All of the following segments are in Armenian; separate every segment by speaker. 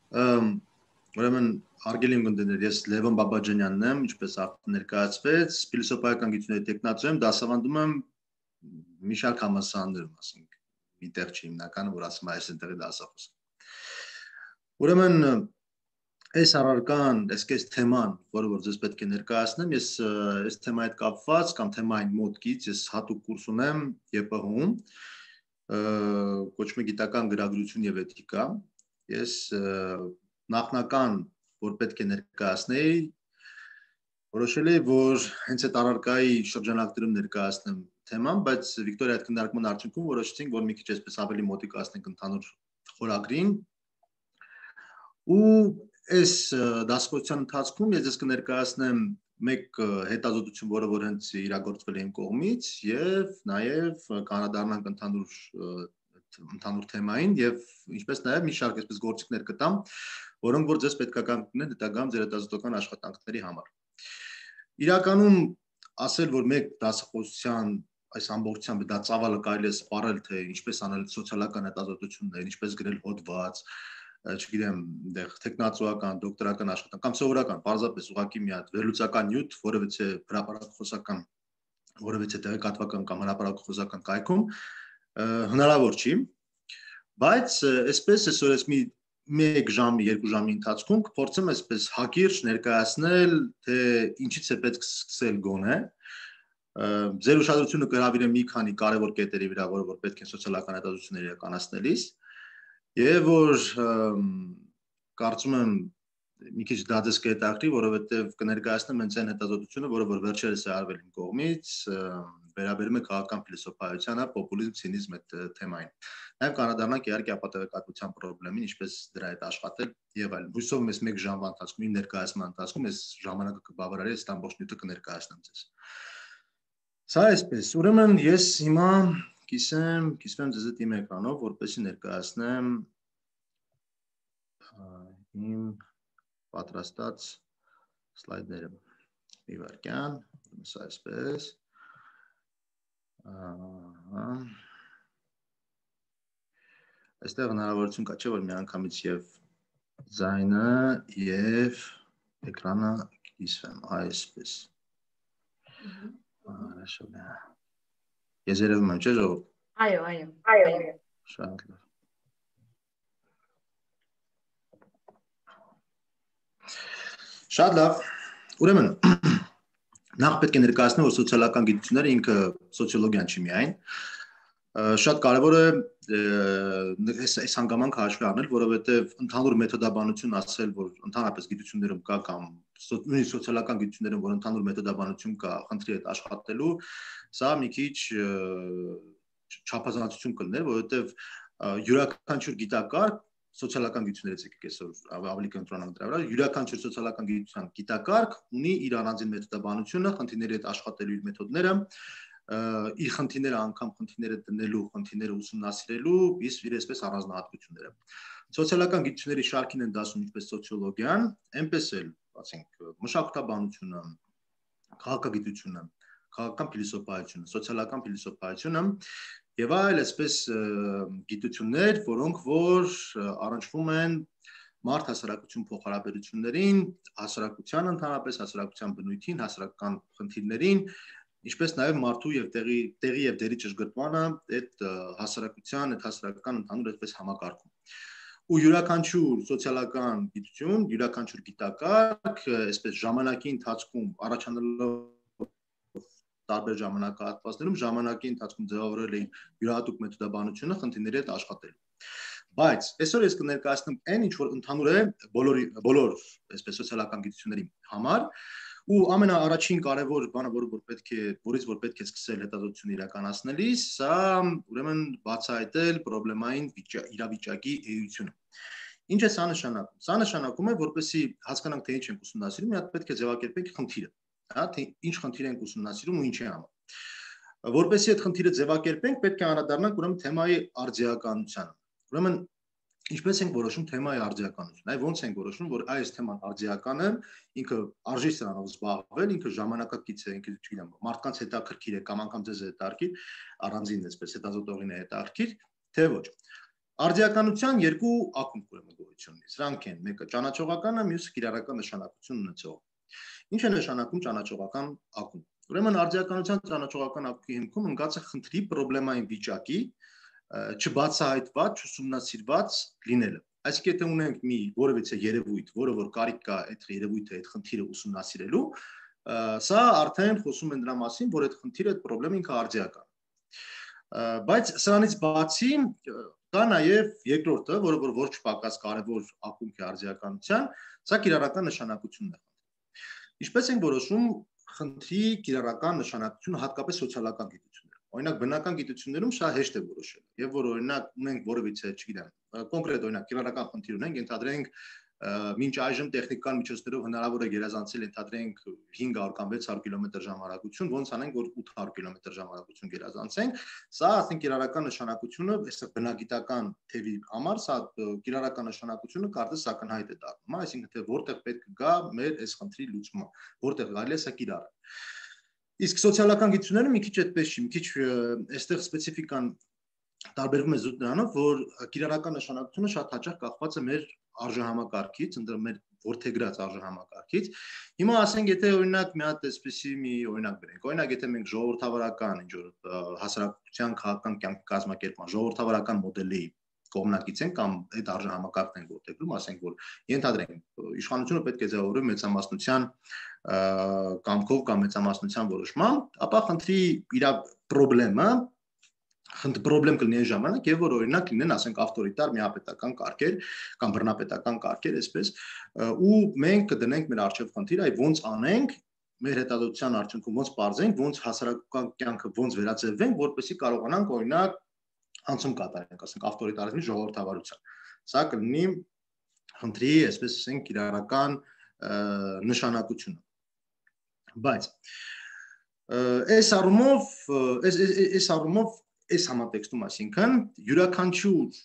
Speaker 1: Ուրեմն արգելի ունկնդիրներ, ես Լևոն Բաբաջանյանն եմ, ինչպես արդեն ներկայացվեց, փիլիսոփայական գիտությունների տեխնացու եմ, դասավանդում եմ մի շարք համալսարաններում, ասենք, մի տեղ չի հիմնականը, որ ասում այս այնտեղի դասախոս։ Ուրեմն այս առարկան, այս թեման, որը որ ձեզ պետք է ներկայացնեմ, ես այս թեմայի հետ կապված կամ թեմային մոտքից ես հատուկ կուրս ունեմ ԵՊՀ-ում, կոչվում է գիտական գրագրություն եւ էթիկա։ Ես նախնական, որ պետք է ներկայացնեի, որոշել էի, որ հենց այդ առարկայի շրջանակներում ներկայացնեմ թեման, բայց Վիկտորիա այդ քննարկման արդյունքում որոշեցինք, որ մի քիչ այսպես ավելի մոտիկացնենք ընդհանուր խորագրին։ Ու այս դասախոսության ընթացքում ես ձեզ կներկայացնեմ մեկ հետազոտություն, որը որ հենց իրագործվել է իմ կողմից, եւ նաեւ կանադառնանք ընդհանուր թեմային եւ ինչպես նաեւ մի շարք այսպես գործիքներ կտամ, որոնք որ ձեզ պետքական կլինեն հետագայում ձեր հետազոտական աշխատանքների համար։ Իրականում ասել, որ մեկ դասախոսության այս ամբողջությամբ դա ծավալը կարելի է սպառել, թե ինչպես անել սոցիալական հետազոտություններ, ինչպես գրել հոդված, չգիտեմ, դեղ տեխնացուական, դոկտորական աշխատանք կամ սովորական, պարզապես ուղղակի մի հատ վերլուծական նյութ, որևէ հրապարակախոսական, որևէ տեղեկատվական կամ հրապարակախոսական կայքում հնարավոր չի, բայց այսպես այսօր ես մեկ ժամի, երկու ժամի ընթացքում կփորձեմ այսպես հակիրճ ներկայացնել, թե ինչից է պետք սկսել գոնե։ Ձեր ուշադրությունը կհրավիրեմ մի քանի կարևոր կետերի վրա, որը որ պետք է սոցիալական հետազոտություններ իրականացնելիս, եւ որ կարծում եմ մի քիչ դա ձեզ կհետաքրքրի, որովհետեւ կներկայացնեմ հենց այն հետազոտությունը, որը որ վերջերս է արվել իմ կողմից, վերաբերում է քաղաքական փիլիսոփայությանը, պոպուլիզմ, ցինիզմ այդ թեմային։ Նաև կանադառնանք իհարկե ապատեվեկատվության խնդրին, ինչպես դրա հետ աշխատել եւ այլն։ Հույսով եմ, այս մեկ ժամվա ընթացքում, իմ ներկայացման ընթացքում այս ժամանակը կբավարարի, այս ամբողջ նյութը կներկայացնեմ ձեզ։ Սա այսպես։ Ուրեմն ես հիմա կիսվեմ ձեզ հետ իմ էկրանով, որպեսզի ներկայացնեմ իմ պատրաստած սլայդները։ Մի վայրկյան, սա այսպես։ Այստեղ հնարավորություն կա, չէ՞ որ միանգամից եւ ձայնը եւ էկրանը կիսվեմ, այսպես։ Хорошо, да։ Ես երևում եմ, չէ՞ ժողովուրդ։
Speaker 2: Այո։
Speaker 1: Շատ լավ։ Շատ լավ։ Ուրեմն նախ պետք է ներկայացնեմ, որ սոցիալական գիտությունները ինքը սոցիոլոգիան չի միայն։ Շատ կարևոր է այս հանգամանքը հաշվի առնել, որովհետև ընդհանուր մեթոդաբանություն ասել, որ ընդհանրապես գիտություններում կա կամ նույնիսկ սոցիալական գիտություններում, որ ընդհանուր մեթոդաբանություն կա խնդրի հետ աշխատելու, սա մի քիչ չափազանցություն կլներ, որովհետև յուրաքանչյուր գիտակարգ սոցիալական գիտություններից եկեք այսօր ավելի կընտրոնանք դրա վրա, յուրաքանչյուր սոցիալական գիտության գիտակարգ ունի իր առանձին մեթոդաբանությունը, խնդիրների հետ աշխատելու իր մեթոդները, իր խնդիրները անգամ խնդիրները դնելու, խնդիրները ուսումնասիրելու, իր այսպես առանձնահատկությունները։ Սոցիալական գիտությունների շարքին են դասում ինչպես սոցիոլոգիան, այնպես էլ, ասենք, մշակութաբանությունը, քաղաքագիտությունը, քաղաքական փիլիսոփայությունը, սոցիալական փիլիսոփայությունը եւ այլ այսպես գիտություններ, որոնք որ առնչվում են մարդ հասարակություն փոխհարաբերություններին, հասարակության ընդհանրապես, հասարակության բնույթին, հասարակական խնդիրներին, ինչպես նաեւ մարդու եւ տեղի եւ դերի ճշգրտմանը այդ հասարակության, այդ հասարակական ընդհանուր այդպես համակարգում։ Ու յուրաքանչյուր սոցիալական գիտություն, յուրաքանչյուր գիտակարգ, այսպես ժամանակի ընթացքում առաջանալով տարբեր ժամանակահատվածներում ժամանակի ընթացքում ձևավորել է յուրահատուկ մեթոդաբանությունը խնդիրների հետ աշխատելու։ Բայց այսօր ես կներկայացնեմ այն, ինչ որ ընդհանուր է բոլոր այսպես սոցիալական գիտությունների համար, ու ամենաառաջին կարևոր բանը, որից որ պետք է սկսել հետազոտություն իրականացնելիս, սա ուրեմն բացահայտել պրոբլեմային իրավիճակի էությունը։ Ինչ է սա նշանակում։ Սա նշանակում է, որպեսզի հասկանանք, թե ինչ ենք ուսումնասիրում, մի հատ պետք է ձևակերպենք խնդիրը, հա, թե ինչ խնդիր ենք ուսումնասիրում ու ինչի համար։ Որպեսզի այդ խնդիրը ձևակերպենք, պետք է անդրադառնանք ուրեմն թեմայի արձիականությանը։ Ուրեմն ինչպես ենք որոշում թեմայի արձիականությունը։ Այ ո՞նց ենք որոշում, որ այս թեման արձիական է, ինքը արժի սրանով զբաղվել, ինքը ժամանակակից է, ինքը չգիտեմ, մարդկանց հետաքրքիր է կամ անգամ ձեզ հետաքրքիր, առանձին այսպես հետազոտողին է հետաքրքիր, թե ոչ։ Արդիականության երկու ակունք ուրեմն գոյություն ունի։ Սրանք են մեկը ճանաչողականը, մյուսը կիրառական նշանակություն ունեցող։ Ինչ է նշանակում ճանաչողական ակունք։ Ուրեմն արդիականության ճանաչողական ակունքի հիմքում ընկած է խնդրի պրոբլեմային վիճակի չբացահայտված, չուսումնասիրված լինելը։ Այսինքն եթե ունենք մի որևիցե երևույթ, որը որ կարիք կա այդ երևույթը, այդ խնդիրը ուսումնասիրելու, սա արդեն խոսում է նրա մասին, որ այդ խնդիրը, այդ պրոբլեմը ինքը արդիական է։ Բայց սրանից բացի կա նաև երկրորդը, որը որ ոչ պակաս կարևոր ակունք է արդիականության, սա կիրառական նշանակությունն է։ Ինչպես ենք որոշում խնդրի կիրառական նշանակությունը հատկապես սոցիալական գիտություններում։ Օրինակ բնական գիտություններում շատ հեշտ է որոշել։ Եվ որ օրինակ ունենք որևիցե, չգիտեմ, կոնկրետ օրինակ կիրառական խնդիր ունենք, ենթադրենք մինչ այժմ տեխնիկական միջոցներով հնարավոր է գերազանցել ենթադրենք 500 կամ 600 կմ/ժ արագություն, ոնց անենք որ 800 կմ/ժ արագություն գերազանցենք, սա ասենք կիրառական նշանակությունը, այսինքն բնագիտական թևի համար սա կիրառական նշանակությունը կարծես ակնհայտ է դառնում, այսինքն թե որտեղ պետք է գա մեր այս խնդրի լուծումը, որտեղ գալի է սա կիրառը։ Իսկ սոցիալական գիտությունները մի քիչ այդպես չի, մի քիչ այստեղ սպეციფიკան տարբերվում է զուտ նրանով, որ կիրառական նշանակությունը շատ հաճախ կախված է մեր արժեհամակարգից, ընդ մեր որդեգրած արժեհամակարգից։ Հիմա ասենք, եթե օրինակ մի հատ այսպեսի մի օրինակ բերենք, օրինակ եթե մենք ժողովրդավարական ինչ որ հասարակության քաղաքական կյանքի կազմակերպման ժողովրդավարական մոդելի կողմնակից են կամ այդ արժեհամակարգն են որդեգրում, ասենք որ ենթադրենք իշխանությունը պետք է ձևավորի մեծամասնության կամքով կամ մեծամասնության որոշմամբ, ապա խնդրի իր պրոբլեմ կլինի այն ժամանակ, եւ որ օրինակ լինեն, ասենք ավտորիտար միապետական կարգեր կամ բռնապետական կարգեր, այսպես, ու մենք կդնենք մեր արժեվ խնդիր, այ ոնց անենք մեր հետազոտության արդյունքում ոնց բարձենք, ոնց հասարակական կյանքը ոնց վերածվենք, որպեսզի կարողանանք օրինակ անցում կատարենք, ասենք ավտորիտարիզմի ժողովրդավարության։ Սա կլինի խնդրի, այսպես ասենք, կիրառական նշանակությունը։ Բայց այս առումով այս համատեքստում, այսինքն յուրաքանչյուր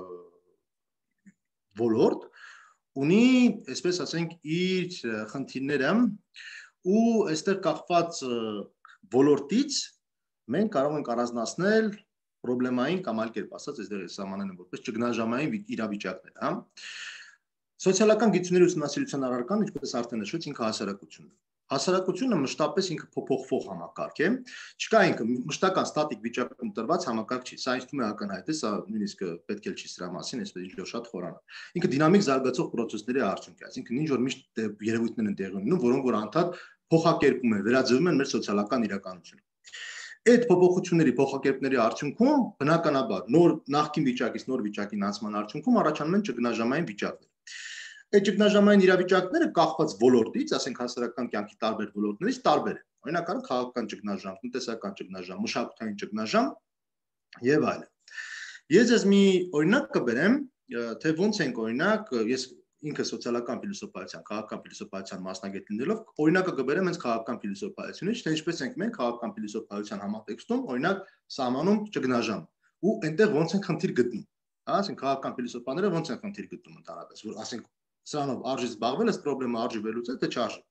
Speaker 1: ոլորտ ունի, այսպես ասենք, իր խնդիրները ու այստեղ կախված ոլորտից մենք կարող ենք առանձնացնել պրոբլեմային կամ այլ կերպ ասած, այստեղ սահմանեն որպես ճգնաժամային իրավիճակներ, հա։ Սոցիալական գիտությունների ուսումնասիրության առարկան, ինչպես արդեն նշվեց, ինքը հասարակությունն է։ Հասարակությունը մշտապես ինքը փոփոխվող համակարգ է, չկա ինքը մշտական ստատիկ վիճակում տրված համակարգ չի, սա ինձ թվում է ակնհայտ է, սա նույնիսկ պետք է չի սրա մասին, այսպես ինչ-որ շատ խորանալ։ Ինքը դինամիկ զարգացող պրոցեսների արդյունք է, այսինքն ինչ որ միշտ երևույթներ են տեղի ունենում, որոնք որ անդադ փոխակերպում են, վերաձևում են մեր սոցիալական իրականությունը։ Այդ փոփոխությունների, փոխակերպների արդյունքում բնականաբար նոր նախկին վիճակից նոր վիճակին անցման արդյունքում առաջանում են ճգնաժամային վիճակներ։ Այդ ճգնաժամային իրավիճակները կախված ոլորտից, ասենք հասարակական կյանքի տարբեր ոլորտներից տարբեր են։ Օրինակ քաղաքական ճգնաժամ, տնտեսական ճգնաժամ, մշակութային ճգնաժամ եւ այլն։ Ես ես մի օրինակ կբերեմ, թե ոնց ենք օրինակ, ես ինքը սոցիալական փիլիսոփայության, քաղաքական փիլիսոփայության մասնագետ լինելով, օրինակը կբերեմ հենց քաղաքական փիլիսոփայությունից, թե ինչպես ենք մենք քաղաքական փիլիսոփայության համատեքստում, օրինակ սահմանում ճգնաժամ ու այնտեղ ոնց են խնդիր գտնում։ Ասենք քաղաքական փիլիսոփաները ոնց են խնդիր գտնում ընդհանրապես, որ ասենք սրանով արժի զբաղվել, այս խնդրը արժի վերլուծել, թե չարժի։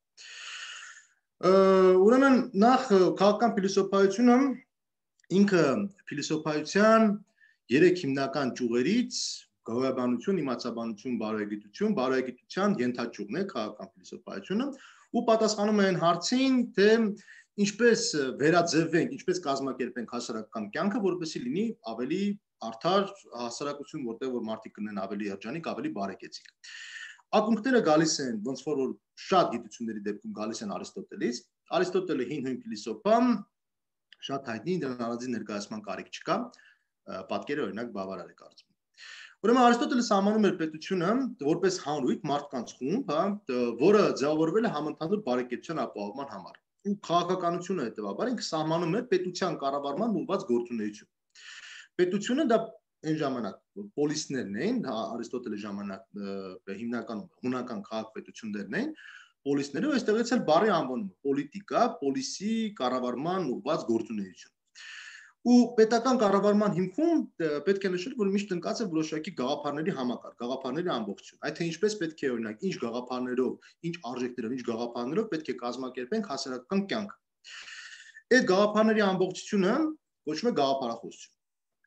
Speaker 1: Ուրեմն նախ քաղաքական փիլիսոփայությունը ինքը փիլիսոփայության 3 հիմնական ճյուղերից գոյաբանություն, իմացաբանություն, բարոյագիտության ենթաճյուղն է քաղաքական փիլիսոփայությունը ու պատասխանում է այն հարցին, թե ինչպես վերաձևենք, ինչպես կազմակերպենք հասարակական կյանքը, որպեսզի լինի ավելի արդար հասարակություն, որտեղ որ մարդիկ կնեն ավելի երջանիկ, ավելի բարեկեցիկ։ Ակունքները գալիս են, ոնց որ շատ գիտությունների դեպքում գալիս են Արիստոտելից։ Արիստոտելը հին փիլիսոփա, շատ հայտնի, դրան առանձին ներկայացման կարիք չկա, պատկերը օրինակ բավարար է կարծում։ Ուրեմն Արիստոտելը սահմանում էր պետությունը որպես հանրույթ, մարդկանց խումբ, որը ձևավորվել է համընդհանուր բարեկեցության ապահովման համար։ Ու քաղաքականությունը հետևաբար ինքը սահմանում է պետության կառավարման ուղղված գործունեություն։ Պետությունը դա այն ժամանակ պոլիսներն էին, Արիստոտելի ժամանակ հիմնականում հունական քաղաքապետություններն էին, պոլիսները, այստեղից էլ բառի անվանումը պոլիտիկա, պոլիսի կառավարման ուղղված գործունեություն։ Ու պետական կառավարման հիմքում պետք է նշել, որ միշտ ընկած է որոշակի գաղափարների համակարգ, գաղափարների ամբողջություն։ Այդ թե ինչպես պետք է օրինակ, ինչ գաղափարներով, ինչ արժեքներով, ինչ գաղափարներով պետք է կազմակերպենք հասարակական կյանքը։ Այդ գաղափարների ամբողջությունը կոչվում է գաղափարախոսություն։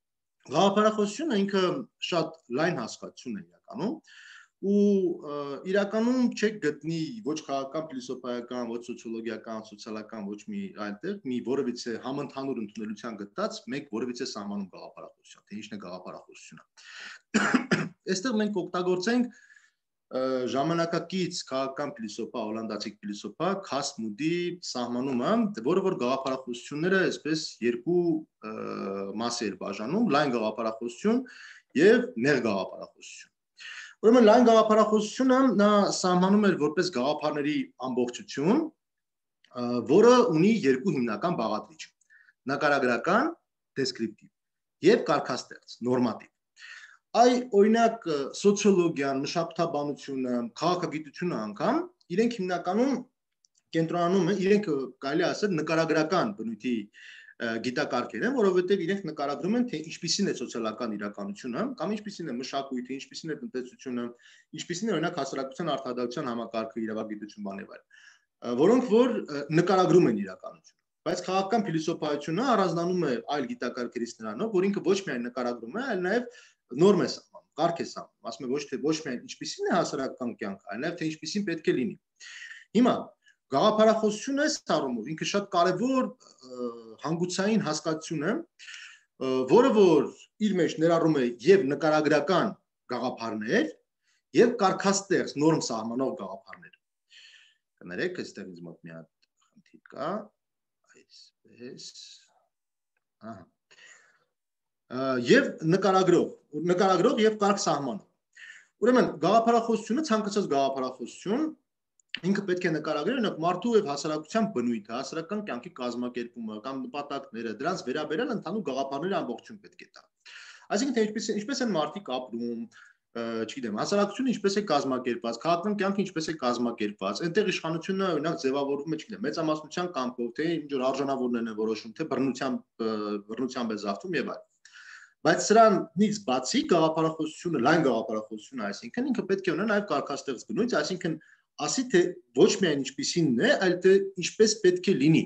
Speaker 1: Գաղափարախոսությունը ինքը շատ լայն հասկացություն է իրականում ու իրականում չեք գտնի ոչ քաղաքական, փիլիսոփայական, ոչ սոցիոլոգիական, սոցիալական ոչ մի այլտեղ մի որևիցե համընդհանուր ընդունելության գտած մեկ որևիցե սահմանում գաղափարախոսություն, թե ինչն է գաղափարախոսությունը։ Այստեղ մենք օգտագործենք ժամանակակից քաղաքական փիլիսոփա, հոլանդացի փիլիսոփա Քասմուդի սահմանումը, որը որ գաղափարախոսությունները այսպես երկու մասի էր բաժանում՝ լայն գաղափարախոսություն եւ նեղ գաղափարախոսություն։ Ուրեմն լայն գաղափարախոսությունը նա սահմանում էր որպես գաղափարների ամբողջություն, որը ունի երկու հիմնական բաղադրիչ՝ նկարագրական, դեսկրիպտիվ եւ կարգաստեղծ, նորմատիվ։ Այ օրինակ սոցիոլոգիան, մշակութաբանությունը, քաղաքագիտությունը անգամ իրենք հիմնականում կենտրոնանում են, իրենք կարելի ասել նկարագրական բնույթի գիտակարգեր են, որովհետև իրենք նկարագրում են, թե ինչպիսին է սոցիալական իրականությունը, կամ ինչպիսին է մշակույթը, ինչպիսին է տնտեսությունը, ինչպիսին է օրինակ հասարակության արդարադատության համակարգը, իրավագիտություն բան եւ այլն, որոնք որ նկարագրում են իրականությունը։ Բայց քաղաքական փիլիսոփայությունը առանձնանում է այլ գիտակարգերից նրանով, որ ինքը ոչ միայն նկարագրում է, այլ նաեւ նորմ է սահմանում, կարգ է սահմանում, ասում է ոչ միայն ինչպիսին է հասարակական կյանքը, այլ նաեւ թե ինչպիսին պետք է լինի։ Հիմա գաղափարախոսությունը սառումով ինքը շատ կարևոր հանգուցային հասկացություն է, որը որ իր մեջ ներառում է եւ նկարագրական գաղափարներ եւ կարգաստեղծ նորմ սահմանող գաղափարներ։ Կներեք, այստեղ ինձ մոտ մի հատ խնդիր կա, այսպես, եւ նկարագրող եւ կարգ սահմանող։ Ուրեմն գաղափարախոսությունը ցանկացած գաղափարախոսություն ինքը պետք է նկարագրի օրինակ մարդու եւ հասարակության բնույթը, հասարակական կյանքի կազմակերպումը կամ նպատակները, դրանց վերաբերյալ ընդհանուր գաղափարների ամբողջություն պետք է տա։ Այսինքն թե ինչպես են մարդիկ ապրում, չգիտեմ, հասարակությունը ինչպես է կազմակերպված, քաղաքական կյանքը ինչպես է կազմակերպված, այնտեղ իշխանությունը օրինակ ձևավորվում է, չգիտեմ, մեծամասնության կամքով, թե ինչ որ արժանավորներն են որոշում, թե բռնությամբ է զավթում եւ այլն։ Բայց սրանից բացի գաղափարախոսությունը, լայն գաղափարախոսությունը, այսինքն ինքը պետք է ունենա նաեւ կարգաստեղծ բնույթ, այսինքն ասի թե ոչ միայն ինչպիսին է, այլ թե ինչպես պետք է լինի։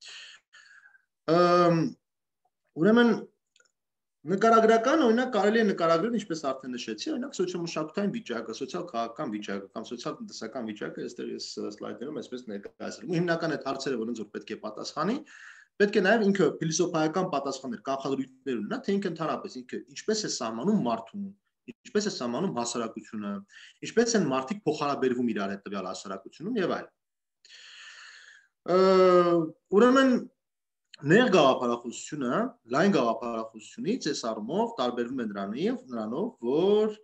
Speaker 1: Ուրեմն նկարագրական օրինակ կարելի է նկարագրել, ինչպես արդեն նշեցի, օրինակ սոցիոմշակութային վիճակը, սոցիալ-քաղաքական վիճակը կամ սոցիալ-տնտեսական վիճակը, այստեղ ես սլայդերում այսպես ներկայացրել եմ։ Հիմնական այդ հարցերը, որոնց որ պետք է պատասխանի, պետք է նաև ինքը փիլիսոփայական պատասխաններ, կանխադրույթներ ունենա, թե ինքը ընդհանրապես ինքը ինչպես է սահմանում մարդուն, ինչպես է սահմանում հասարակությունը, ինչպես են մարդիկ փոխհարաբերվում իրար հետ տվյալ հասարակությունում եւ այլն։ Ուրեմն նեղ գաղափարախոսությունը լայն գաղափարախոսությունից այս առումով տարբերվում է նրանով, որ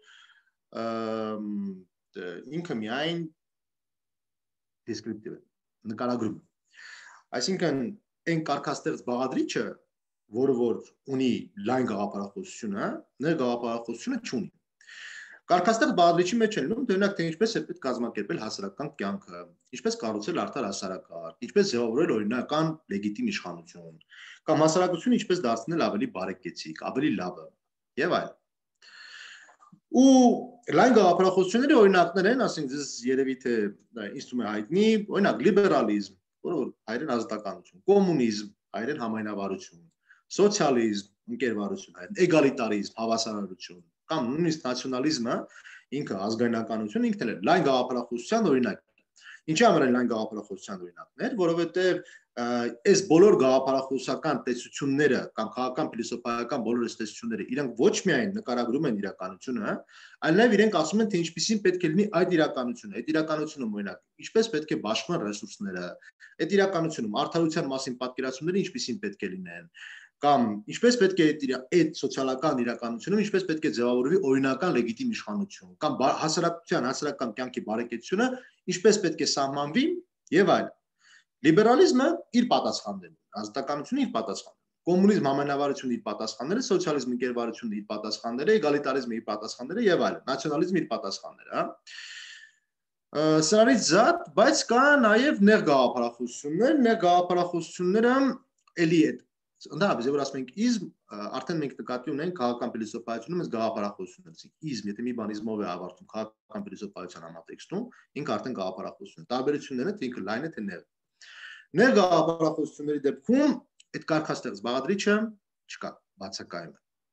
Speaker 1: ինքը միայն դեսկրիպտիվ է, նկարագրում է։ Այսինքն այն կարգաստեղծ բաղադրիչը, որը որ ունի լայն գաղափարախոսությունը, նեղ գաղափարախոսությունը չունի։ Կարգաստեղծ բաղադրիչի մեջ են լինում օրինակ թե ինչպես է պետք կազմակերպել հասարակական կյանքը, ինչպես կառուցել արդար հասարակարգ, ինչպես ձևավորել օրինական լեգիտիմ իշխանություն, կամ հասարակությունը ինչպես դարձնել ավելի բարեկեցիկ, ավելի լավը եւ այլն։ Ու լայն գաղափարախոսությունների օրինակներ են, ասենք ձեզ երևի թե ինձ թվում է հայտնի, օրինակ լիբերալիզմ, որը հայերեն ազատականություն, կոմունիզմ, հայերեն համայնավարություն, սոցիալիզմ, ընկերվարություն, հայերեն էգալիտարիզմ, հավասարարություն, կամ նույնիսկ նացիոնալիզմը ինքը ազգայնականություն ինքն էլ է լայն գաղափարախոսության օրինակ։ Ինչի համար են լայն գաղափարախոսության օրինակներ, որովհետև այս բոլոր գաղափարախոսական տեսությունները կամ քաղաքական փիլիսոփայական բոլոր այս տեսությունները իրենք ոչ միայն նկարագրում են իրականությունը, այլ նաև իրենք ասում են թե ինչպիսին պետք է լինի այդ իրականությունը, այդ իրականությունում օրինակ ինչպես պետք է բաշխվեն ռեսուրսները, այդ իրականությունում արդարության մասին պատկերացումները ինչպիսին պետք է լինեն, կամ ինչպես պետք է այդ սոցիալական իրականությունում ինչպես պետք է ձևավորվի օրինական լեգիտիմ իշխանություն, կամ հասարակական կյանքի բարեկեցությունը ինչպես պետք է սահմանվի եւ այլն։ Լիբերալիզմը իր պատասխաններն ունի, ազատականությունը իր պատասխաններն, կոմունիզմ համայնավարությունը իր պատասխանները, սոցիալիզմ ընկերվարությունը իր պատասխանները, էգալիտարիզմը իր պատասխանները եւ այլն, նացիոնալիզմը իր պատասխանները, Սրանից զատ, բայց կա նաեւ նեղ գաղափարախոսությունները էլի է Ընդհանրապես, որ ասում ենք իզմ, արդեն մենք նկատի ունենք քաղաքական փիլիսոփայությունում այս գաղափարախոսությունները։ Իզմ, եթե մի բան իզմով է ավարտում քաղաքական փիլիսոփայության համատեքստում, ինքը արդեն գաղափարախոսություն է։ Տարբերություններն են, թե ինքը լայն է, թե նեղ։ Նեղ գաղափարախոսությունների դեպքում այդ կարգաստեղծ բաղադրիչը չկա, բացակայում է։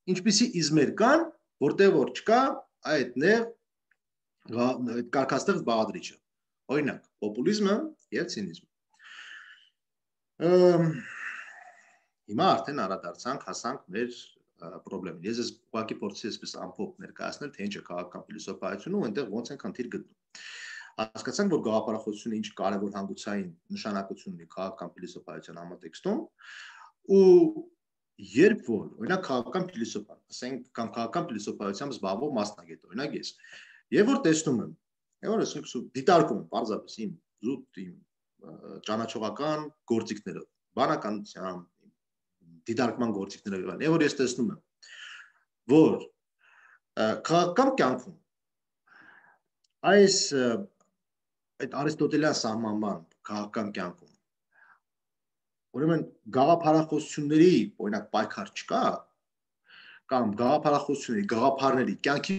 Speaker 1: ինչպիսի իզմեր կան, որտեղ որ չկա այդներ կարգաստեղծ բաղադրիչը։ Օրինակ, պոպուլիզմը եւ ցինիզմը։ Հիմա արդեն անդրադարձանք, հասանք մեր խնդրին։ Ես ուղղակի փորձի այսպես ամփոփ ներկայացնել, թե ինչ է քաղաքական փիլիսոփայությունը ու այնտեղ ոնց են խնդիր գտնում։ Հասկացանք, որ գաղափարախոսությունը ինչ կարևոր հանգուցային նշանակություն ունի քաղաքական փիլիսոփայության համատեքստում ու երբ որ օրինակ քաղաքական փիլիսոփան, ասենք կամ քաղաքական փիլիսոփայությամբ զբաղվող մասնագետ, օրինակ ես, եւ որ տեսնում եմ, եւ որ ասենք դիտարկում եմ պարզապես իմ զուտ իմ ճանաչողական գործիքներով, բանականությամբ, դիտարկման գործիքներով, եւ որ ես տեսնում եմ, որ քաղաքական կյանքում այդ արիստոտելյան սահմանման քաղաքական կյանքում ուրեմն գաղափարախոսությունների օրինակ պայքար չկա կամ գաղափարախոսությունների գաղափարների կյանքի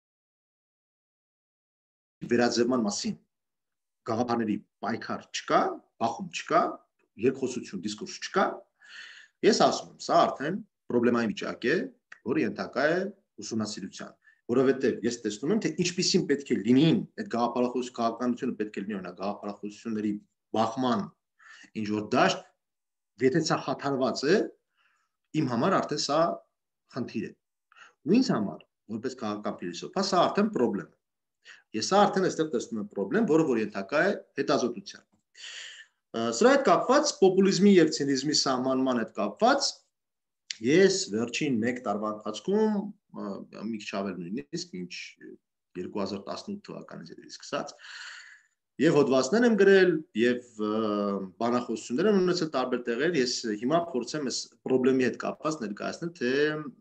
Speaker 1: վերաձևման մասին գաղափարների պայքար չկա, բախում չկա, երկխոսություն, դիսկուրս չկա, ես ասում եմ, սա արդեն պրոբլեմային վիճակ է, որը ենթակա է ուսումնասիրության, որովհետև ես տեսնում եմ, թե ինչպիսին պետք է լինին այդ քաղաքականությունը պետք է լինի օրինակ գաղափարախոսությունների բախման ինչ որ դաշտ, եթե սա խաթարված է, իմ համար արդեն սա խնդիր է։ Ու ինձ համար, որպես քաղաքական փիլիսոփա, սա արդեն պրոբլեմ է։ Ես սա արդեն այստեղ տեսնում եմ պրոբլեմ, որը որ ենթակա է հետազոտության։ Սրա հետ կապված պոպուլիզմի եւ ցինիզմի սահմանման հետ կապված ես վերջին 1 տարվա ընթացքում մի քիչ ավել նույնիսկ ինչ 2018 թվականից սկսած եւ հոդվածներ եմ գրել եւ բանախոսություններ եմ ունեցել տարբեր տեղեր, ես հիմա փորձեմ այս պրոբլեմի հետ կապված ներկայացնել, թե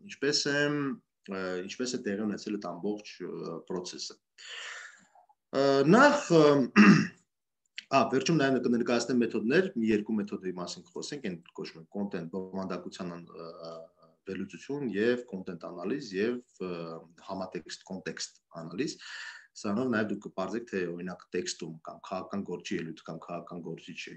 Speaker 1: ինչպես է տեղի ունեցել այդ ամբողջ process-ը։ Նախ վերջում նաև կներկայացնեմ մեթոդներ, մի երկու մեթոդի մասին կխոսենք, այն կոչվում է content բովանդակության վերլուծություն եւ content analysis եւ համատեքստ context analysis։ Սրանով նաև դուք կպարզեք, թե օրինակ տեքստում կամ քաղաքական գործի ելույթ կամ քաղաքական գործիչը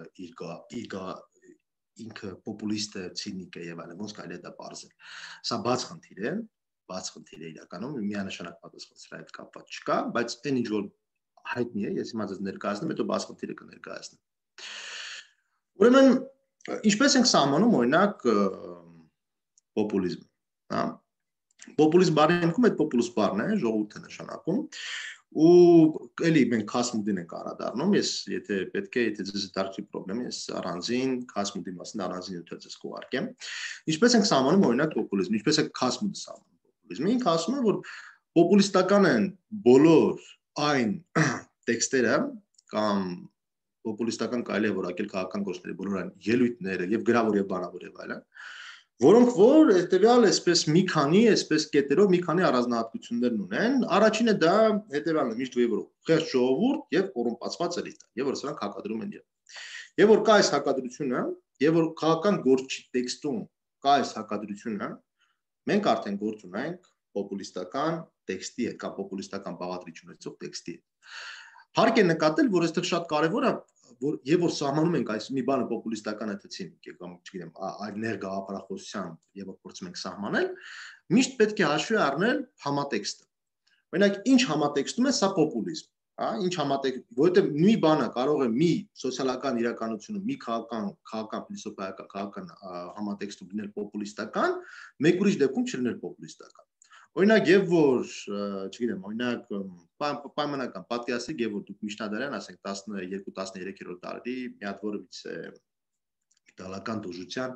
Speaker 1: ինքը պոպուլիստ է, ցինիկ է եւ այլն, ոնց կարելի է դա պարզել։ Սա բաց խնդիր է իրականում, միանշանակ պատասխան սրա հետ կապված չկա, բայց այն ինչ որ հայտնի է, ես հիմա ձեզ ներկայացնեմ, հետո բաց խնդիրը կներկայացնեմ։ Ուրեմն, ինչպես ենք սահմանում օրինակ պոպուլիզմը, հա։ Պոպուլիզմ բառի հիմքում այդ պոպուլուս բառն է, ժողովուրդ է նշանակում, ու էլի մենք քասմուդին ենք անդրադառնում, ես եթե պետք է, եթե ձեզ դարձի պրոբլեմ, ես առանձին քասմուդի մասին առանձին ելույթ ձեզ կուղարկեմ։ Ինչպես ենք սահմանում օրինակ պոպուլիզմը, ինչպես է քասմուդը սահմանում պոպուլիզմը, ինքը ասում է, որ պոպուլիստական են բոլոր այն տեքստերը կամ պոպուլիստական կարելի է որակել քաղաքական գործերի բոլոր այն ելույթները եւ գրավոր եւ բանավոր եւ այլն, որոնք որ հետեւյալ այսպես մի քանի այսպես կետերով մի քանի առանձնահատկություններ ունեն։ Առաջինը դա հետեւյալն է, միշտ որ խեղճ ժողովուրդ եւ կոռումպացված էլիտա, եւ որ սրանք հակադրում են եւ որ կա այս հակադրությունը, եւ որ քաղաքական գործի տեքստում կա այս հակադրությունը, մենք արդեն գործ ունենք պոպուլիստական տեքստի հետ կամ պոպուլիստական բաղադրիչ ունեցող տեքստի հետ։ Հարկ է նկատել, որ այստեղ շատ կարևոր է, որ եւ որ սահմանում ենք այս մի բանը պոպուլիստական է թե ցինիկ կամ չգիտեմ, այլ ներգաղափարախոսությամբ եւ որ փորձում ենք սահմանել, միշտ պետք է հաշվի առնել համատեքստը։ Օրինակ, ինչ համատեքստում է սա պոպուլիզմ, հա, ինչ համատեքստ, որովհետեւ մի բանը կարող է մի սոցիալական իրականությունը, մի քաղաքական փիլիսոփայական քաղաքական համատեքստում լինել պոպուլիստական, մեկ ուրիշ դեպքում չլինել պոպուլիստական։ Օրինակ, եւ որ, չգիտեմ, օրինակ, պայմանական պատկերացրեք, եւ որ դուք միջնադարյան, ասենք 12-13-րդ դարերի մի հատ որևիցե իտալական դժուժության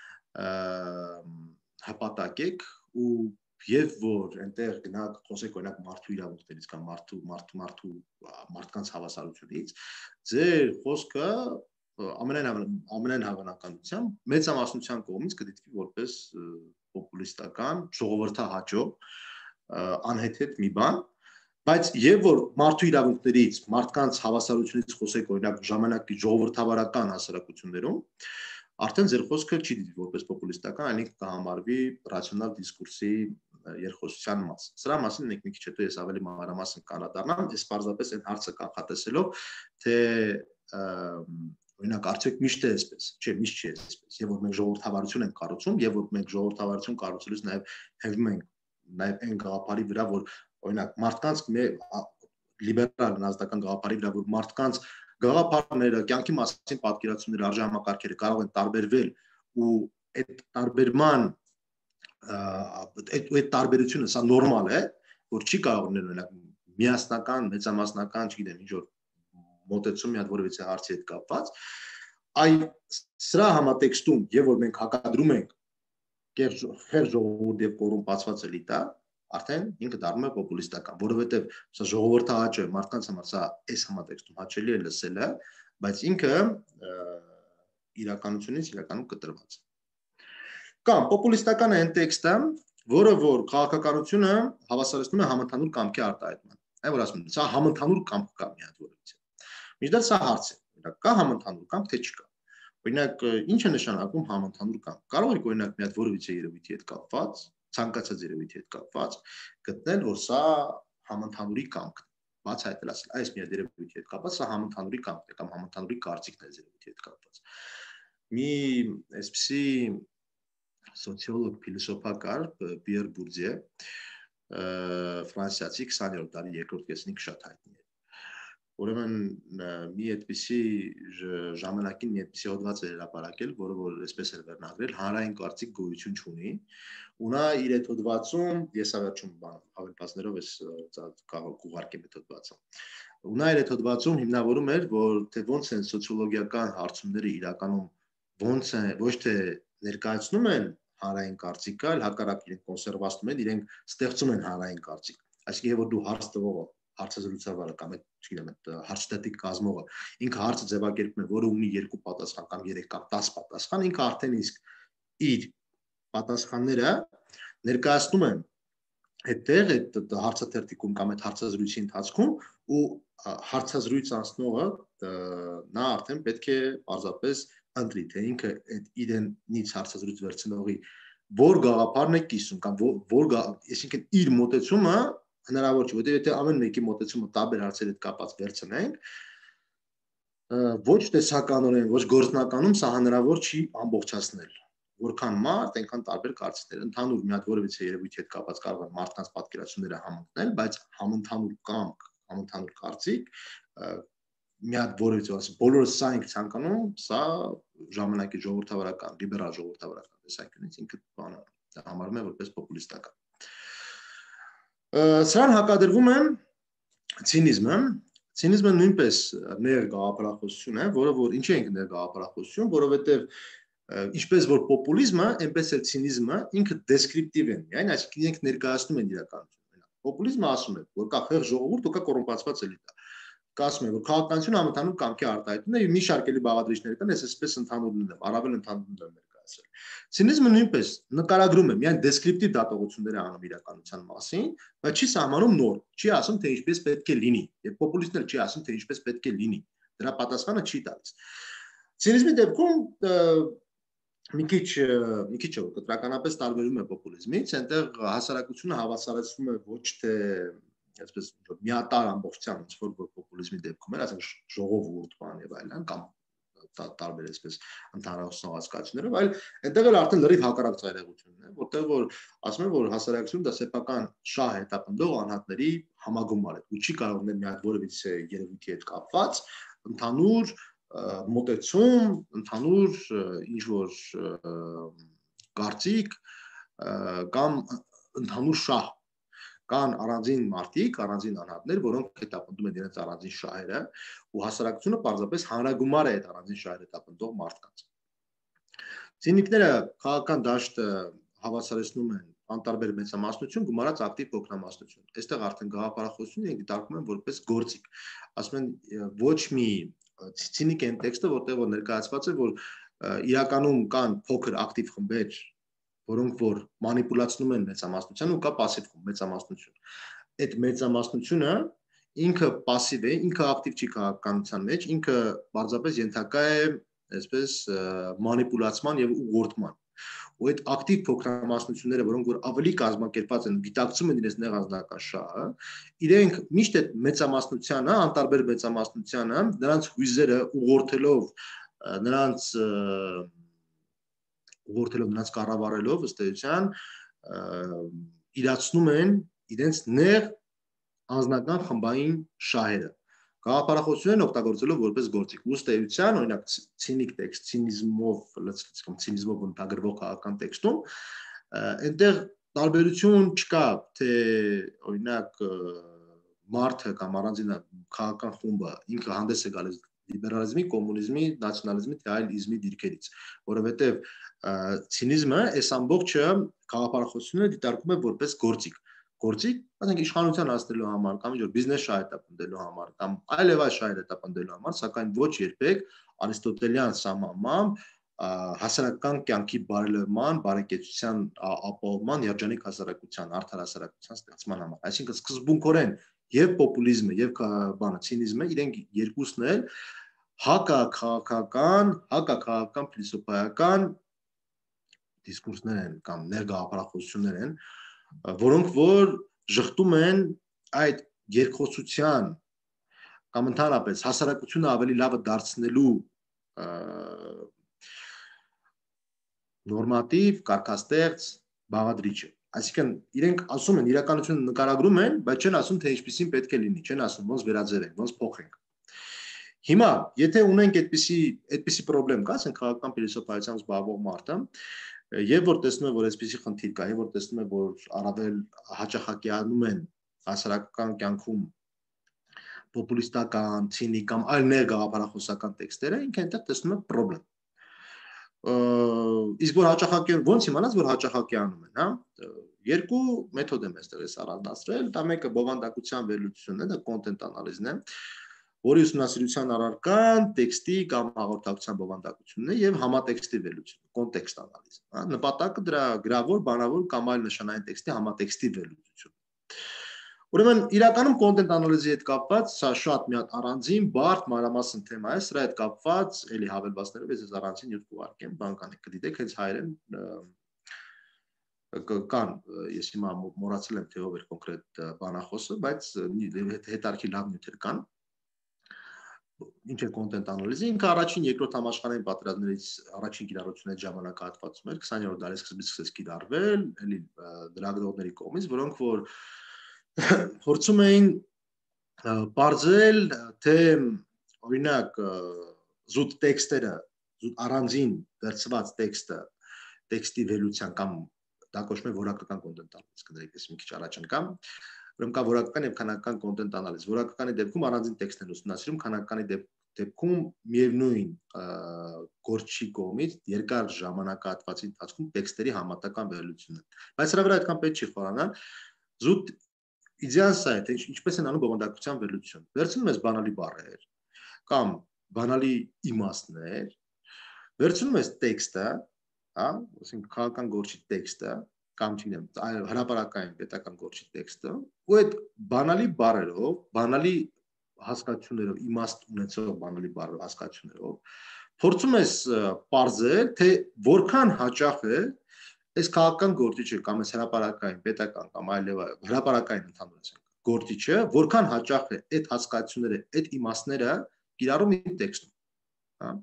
Speaker 1: հպատակ եք ու եւ որ այնտեղ գնաք խոսեք օրինակ մարդու իրավունքներից կամ մարդկանց հավասարությունից, ձեր խոսքը ամենայն հավանականությամբ մեծամասնության կողմից կդիտվի որպես պոպուլիստական, ժողովրդահաճո, անհեթեթ մի բան, բայց եւ որ մարդու իրավունքներից, մարդկանց հավասարությունից խոսեք օրինակ ժամանակի ժողովրդավարական հասարակություններում, արդեն ձեր խոսքը չի դիտվի որպես պոպուլիստական, այլ կհամարվի ռացիոնալ դիսկուրսի երկխոսության մաս։ Սրա մասին մենք մի քիչ հետո ես ավելի մանրամասն կանդրադառնամ, ես պարզապես այն հարցը կանխատեսելով, թե Օրինակ արդյոք միշտ է այսպես, չէ, միշտ չի այսպես։ Եվ որ մենք ժողովրդավարություն ենք կառուցում, եւ որ մենք ժողովրդավարություն կառուցելուց նաեւ հենվում ենք նաեւ այն գաղափարի վրա, որ օրինակ մարդկանց լիբերալ նազդական գաղափարի վրա, որ մարդկանց գաղափարները, կյանքի մասին պատկերացումները, արժեհամակարգերը կարող են տարբերվել ու այդ տարբերման այդ տարբերությունը սա նորմալ է, որ չի կարող լինել օրինակ միասնական, մեծամասնական, չգիտեմ, ինչ որ մոտեցում մի հատ որևիցե հարցի հետ կապված, այ սրա համատեքստում եւ որ մենք հակադրում ենք խեր ժողովուրդ եւ կոռումպացված էլիտա, արդեն ինքը դառնում է պոպուլիստական, որովհետեւ սա ժողովրդահաճ է, մարդկանց համար սա այս համատեքստում հաճելի է լսելը, բայց ինքը իրականությունից իրականում կտրված է։ Կամ պոպուլիստական է այն տեքստը, որը որ քաղաքականությունը հավասարեցնում է համընդհանուր կամքի արտահայտման։ Այն որ ասում են, սա համընդհանուր կամք կա մի հատ որևիցե։ Միջդեռ սա հարց է, կա համընդհանուր կամք, թե չկա։ Օրինակ, ինչ է նշանակում համընդհանուր կամք։ Կարող եք օրինակ մի հատ որևիցե երևույթի հետ կապված, ցանկացած երևույթի հետ կապված, գտնել, որ սա համընդհանուրի կամքն է։ Բացահայտել ասել, այս մի հատ երևույթի հետ կապված, սա համընդհանուրի կամքն է կամ համընդհանուրի կարծիքն է երևույթի հետ կապված։ Մի այսպիսի սոցիոլոգ, փիլիսոփա Պիեր Բուրդիե, ֆրանսիացի 20-րդ դարի երկրորդ կեսին շատ հայտնի է։ Ուրեմն մի այդպիսի ժամանակին մի այդպիսի հոդված է հրապարակել, որը որ այսպես էր վերնագրել, հանրային կարծիք գոյություն չունի, ու նա իր այդ հոդվածում, ես ավերջում հավելվածներով ես կարող կուղարկեմ այդ հոդվածը, ու նա իր այդ հոդվածում հիմնավորում էր, որ թե ոնց են սոցիոլոգիական հարցումները իրականում ոնց է ոչ թե ներկայացնում են հանրային կարծիքը, այլ հակառակ իրենք կոնսերվացնում են, իրենք ստեղծում են հանրային կարծիք։ Այսինքն, որ դու հարց տվողը, հարցազրույցավարը կամ չգիտեմ, հարցտատիկ կազմողը ինքը հարցը ձևակերպում է, որը ունի 2 պատասխան կամ 3 կամ 10 պատասխան, ինքը արդեն իսկ իր պատասխանները ներկայացնում են այդտեղ այդ հարցաթերթիկում կամ այդ հարցազրույցի ընթացքում ու հարցազրույց անցնողը նա արդեն պետք է պարզապես ընտրի, թե ինքը իրենից հարցազրույց վերցնողի որ գաղափարն է կիսում կամ որ այսինքն իր մոտեցումը հնարավոր չէ, որտեղ եթե ամեն մեկի մոտեցումը տարբեր հարցերի հետ կապված վերցնենք, ոչ տեսականորեն, ոչ գործնականում սա հնարավոր չի ամբողջացնել։ Որքան մարդ, այնքան տարբեր կարծիքներ, ընդհանուր մի հատ որևիցե երևույթի հետ կապված կարող են մարդկանց պատկերացումները համընկնել, բայց համընդհանուր կամք, համընդհանուր կարծիք, մի հատ որևիցե, ասենք, բոլորը սա ենք ցանկանում, սա ժամանակի ժողովրդավարական, լիբերալ ժողովրդավարական տեսանկյունից ինքը բանը համարվում է որպես պոպուլիստական։ Սրան հակադրվում է ցինիզմը։ Ցինիզմը նույնպես ներ գաղափարախոսություն է, որը որ ինչի ենք ներ գաղափարախոսություն, որովհետև ինչպես որ պոպուլիզմը, այնպես էլ ցինիզմը ինքը դեսկրիպտիվ են, միայն այսինքն իրենք ներկայացնում են իրականությունը։ Պոպուլիզմը ասում է, որ կա խեղ ժողովուրդ ու կա կոռումպացված էլիտա։ Կասում է, որ քաղաքականությունը համընդհանուր կամքի արտահայտումն է, եւ մի շարք էլի բաղադրիչներ կան, ես այսպես ընդհանուրն եմ, առավել ընդհանուրն եմ ներկայացրել։ Ցինիզմը նույնպես նկարագրում է, միայն դեսկրիպտիվ դատողություններ է անում իրականության մասին, բայց չի սահմանում նորմ, չի ասում, թե ինչպես պետք է լինի, եւ պոպուլիստն էլ չի ասում, թե ինչպես պետք է լինի։ Դրա պատասխանը չի տալիս։ Ցինիզմի դեպքում մի քիչ կտրականապես տարբերում է պոպուլիզմից, այնտեղ հասարակությունը հավասարեցվում է ոչ թե այսպես միատար ամբողջությամբ, ոնց որ պոպուլիզմի դեպքում էր, ասենք ժողովուրդ բան եւ այլն, կամ տարբեր այսպես ընդհանրացնող հասկացություններով, այլ այնտեղ էլ արդեն լրիվ հակառակ ծայրահեղությունն է, որտեղ որ ասում են, որ հասարակությունը դա սեփական շահ հետապնդող անհատների համագումար է, ու չի կարող լինել մի հատ որևիցե երևույթի հետ կապված ընդհանուր մոտեցում, ընդհանուր ինչ որ կարծիք կամ ընդհանուր շահ։ Կան առանձին մարդիկ, առանձին անհատներ, որոնք հետապնդում են իրենց առանձին շահերը, ու հասարակությունը պարզապես հանրագումար է այդ առանձին շահերը հետապնդող մարդկանց։ Ցինիկները քաղաքական դաշտը հավասարեցնում են անտարբեր մեծամասնություն գումարած ակտիվ փոքրամասնություն։ Այստեղ արդեն գաղափարախոսությունը դիտարկում են որպես գործիք։ Ասում են ոչ մի ցինիկ են տեքստը, որտեղ որ ներկայացված է, որ իրականում կան փոքր ակտիվ խմբեր, որոնք որ մանիպուլացնում են մեծամասնության ու կա пассив խումբ մեծամասնություն։ Այդ մեծամասնությունը ինքը пассив է, ինքը ակտիվ չի քաղաքականության մեջ, ինքը բարձրապես ենթակա է այսպես մանիպուլացման եւ ուղղորդման։ Ու այդ ակտիվ փոքրամասնությունները, որոնք որ ավելի կազմակերպված են, գիտակցում են իրենց նեղանձնական շահը, իրենք միշտ այդ մեծամասնությանը, անտարբեր մեծամասնությանը, նրանց հույզերը ուղղորդելով նրանց ուղղորդելով նրանց կառավարելով ըստ էության իրացնում են իրենց նեղ անձնական խմբային շահերը գաղափարախոսությունն օգտագործելով որպես գործիք ըստ էության օրինակ ցինիկ տեքստ ցինիզմով ընդգրկվող քաղաքական տեքստում այնտեղ տարբերություն չկա թե օրինակ մարդը կամ առանձին քաղաքական խումբը ինքը հանդես է գալիս լիբերալիզմի, կոմունիզմի, նացիոնալիզմի, թե այլ իզմի դիրքերից, որովհետև ցինիզմը այս ամբողջը քաղաքապարախոսությունը դիտարկում է որպես գործիք, ասենք իշխանության հասնելու համար կամ ինչ-որ բիզնես շահ հետապնդելու համար կամ այլ եւ այլ շահեր հետապնդելու համար, սակայն ոչ երբեք արիստոտելյան սահմանմամբ հասարակական կյանքի բարելավման, բարեկեցության ապահովման, երջանիկ հասարակության, արդար հասարակության ստեղծման համար, այսինքն սկզբունքորեն եւ պոպուլիզմը եւ ցինիզմը իրենք երկուսն էլ հակաքաղաքական փիլիսոփայական դիսկուրսներ են կամ ներգաղափարախոսություններ են, որոնք որ ժխտում են այդ երկխոսության կամ ընդհանրապես հասարակությունը ավելի լավը դարձնելու նորմատիվ, կարգաստեղծ, բաղադրիչը Այսինքն իրենք ասում են իրականությունը նկարագրում են, բայց չեն ասում թե ինչպեսին պետք է լինի, չեն ասում ոնց վերաձևենք, ոնց փոխենք։ Հիմա, եթե ունենք այդպիսի խնդրեմ կա, ասենք քաղաքական փիլիսոփայությամբ զբաղվող մարդը, եւ որ տեսնում է, որ այսպիսի խնդիր կա, եւ որ տեսնում է, որ առավել հաճախակիանում են հասարակական կյանքում պոպուլիստական, ցինիկ կամ այլ ներգաղափարախոսական տեքստերը, ինքը այնտեղ տեսնում է խնդրեմ։ Իսկ որ հաճախակի ոնց իմանաս որ հաճախակիանում են, հա? Երկու մեթոդ եմ այստեղ ես առանձնացրել, դա մեկը բովանդակության վերլուծությունն է, դա content analysis-ն է, որի ուսումնասիրության առարկան տեքստի կամ հաղորդակցության բովանդակությունն է եւ համատեքստի վերլուծությունը, context analysis, հա? Նպատակը դրա գրավոր, բանավոր կամ այլ նշանային տեքստի համատեքստի վերլուծությունն է։ Ուրեմն իրականում content analysis-ի հետ կապված սա շատ մի հատ առանձին բարդ մանրամասն թեմա է, սրա հետ կապված էլի հավելվածներով ես առանձին յուտ կուղարկեմ, բան կան կդիտեք, հենց հայերեն կան, ես հիմա մոռացել եմ թե ով էր կոնկրետ բանախոսը, բայց հետարքի լավ նյութեր կան։ Ինչ է content analysis-ը, ինքը առաջին երկրորդ համաշխարհային պատերազմներից առաջին կիրառությունների ժամանակահատվածում էր 20-րդ դարի սկզբից սկսեց կիրառվել, էլի լրագրողների կողմից, որոնք որ փորձում էին բարձել թե օրինակ զուտ տեքստերը, զուտ առանձին վերցված տեքստի վերլուծության կամ դա կոչվում է որակական content analysis, կներեք ես մի քիչ առաջ անկամ, ուրեմն կա որակական եւ քանակական content analysis, որակականի դեպքում առանձին տեքստն ուսումնասիրում, քանակականի դեպքում միևնույն գործչի կողմից երկար ժամանակահատվածի ընթացքում տեքստերի համատական վերլուծությունն է։ Բայց սրա վրա այդքան պետք չի խորանալ, զուտ Իդեան սա է, թե ինչպես են անում բովանդակության վերլուծություն։ Վերցնում ես բանալի բառեր կամ բանալի իմաստներ, վերցնում ես տեքստը, հա, ասենք քաղաքական գործի տեքստը կամ չգիտեմ, հրապարակային պետական գործի տեքստը, ու այդ բանալի բառերով, բանալի հասկացություններով, իմաստ ունեցող բանալի բառերով, հասկացություններով, փորձում ես պարզել, թե որքան հաճախ է այս քաղաքական գործիչը կամ այս հրապարակային պետական կամ այլ հրապարակային ընդհանրապես գործիչը որքան հաճախ է այդ հասկացությունները, այդ իմաստները կիրառում իր տեքստում, հա?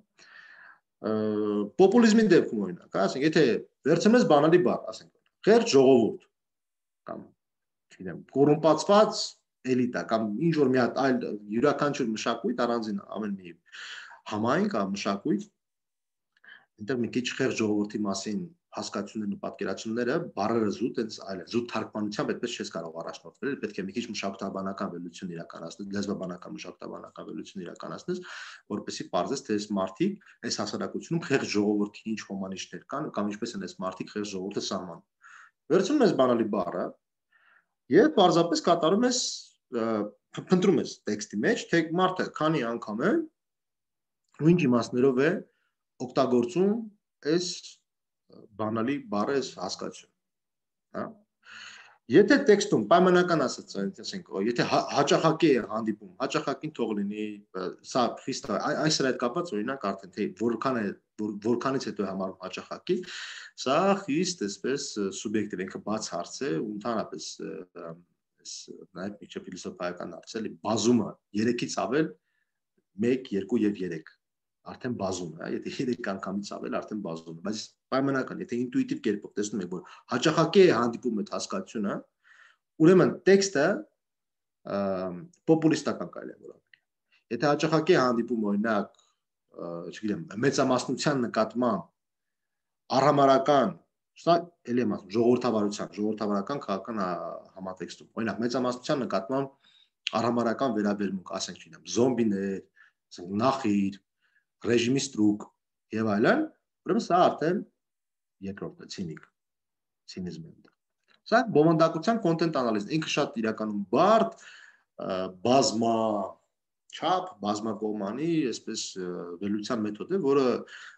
Speaker 1: Պոպուլիզմի դեպքում օրինակ, ասենք, եթե վերցնես բանալի բառ, ասենք, խեղճ ժողովուրդ կամ չգիտեմ, կոռումպացված էլիտա կամ ինչ որ մի հատ այլ յուրաքանչյուր մշակույթ առանձին ամեն մի համայն կամ մշակույթ այնտեղ մի քիչ խեղճ ժողովրդի մասին հասկացություններն ու պատկերացումները բառերը զուտ այնց այլ զուտ թարգմանությամբ այդպես չես կարող առաջնորդվել, պետք է մի քիչ մշակութաբանական վերլուծություն իրականացնել, լեզվաբանական մշակութաբանական վերլուծություն իրականացնել, որպեսզի պարզես թե այս մարդիկ այս հասարակությունում խեղճ ժողովրդի ինչ հոմանիշներ կան կամ ինչպես են այս մարդիկ խեղճ ժողովուրդը սահմանում։ Վերցնում ես բանալի բառը եւ պարզապես կատարում ես փնտրում ես տեքստի մեջ, թե մարդը քանի անգամ է ու ինչ իմաստներով է օգտագործում այս բանալի բառը այս հասկացություն, հա? Եթե տեքստում պայմանական ասենք, եթե հաճախակի է հանդիպում, հաճախակին թող լինի, սա խիստ այս հետ կապված օրինակ արդեն թե որքանից հետո է համարվում հաճախակի, սա խիստ այսպես սուբյեկտիվ ինքը բաց հարց է, ու ընդհանրապես նաև մի քիչ ֆիլիսոփայական հարց է, բազումը 3-ից ավել 1, 2 եւ 3 արդեն բազում է, եթե 3 անգամից ավել արդեն բազում է, բայց պայմանական, եթե ինտուիտիվ կերպով տեսնում եք, որ հաճախակի է հանդիպում այդ հասկացությունը, ուրեմն տեքստը պոպուլիստական կարելի է որակել։ Եթե հաճախակի է հանդիպում օրինակ, չգիտեմ, մեծամասնության նկատմամբ առհամարական, սա էլի եմ ասում, ժողովրդավարական քաղաքական համատեքստում, օրինակ մեծամասնության նկատմամբ առհամարական վերաբերմունք, ասենք չգիտեմ, զոմբիներ, նախիր, ռեժիմի ստրուկ եւ այլն, ուրեմն սա արդեն երկրորդն է, ցինիզմը։ Սա բովանդակության կոնտենտ անալիզն, ինքը շատ իրականում բարդ, բազմաչափ, բազմակողմանի, այսպես վերլուծության մեթոդ է, որը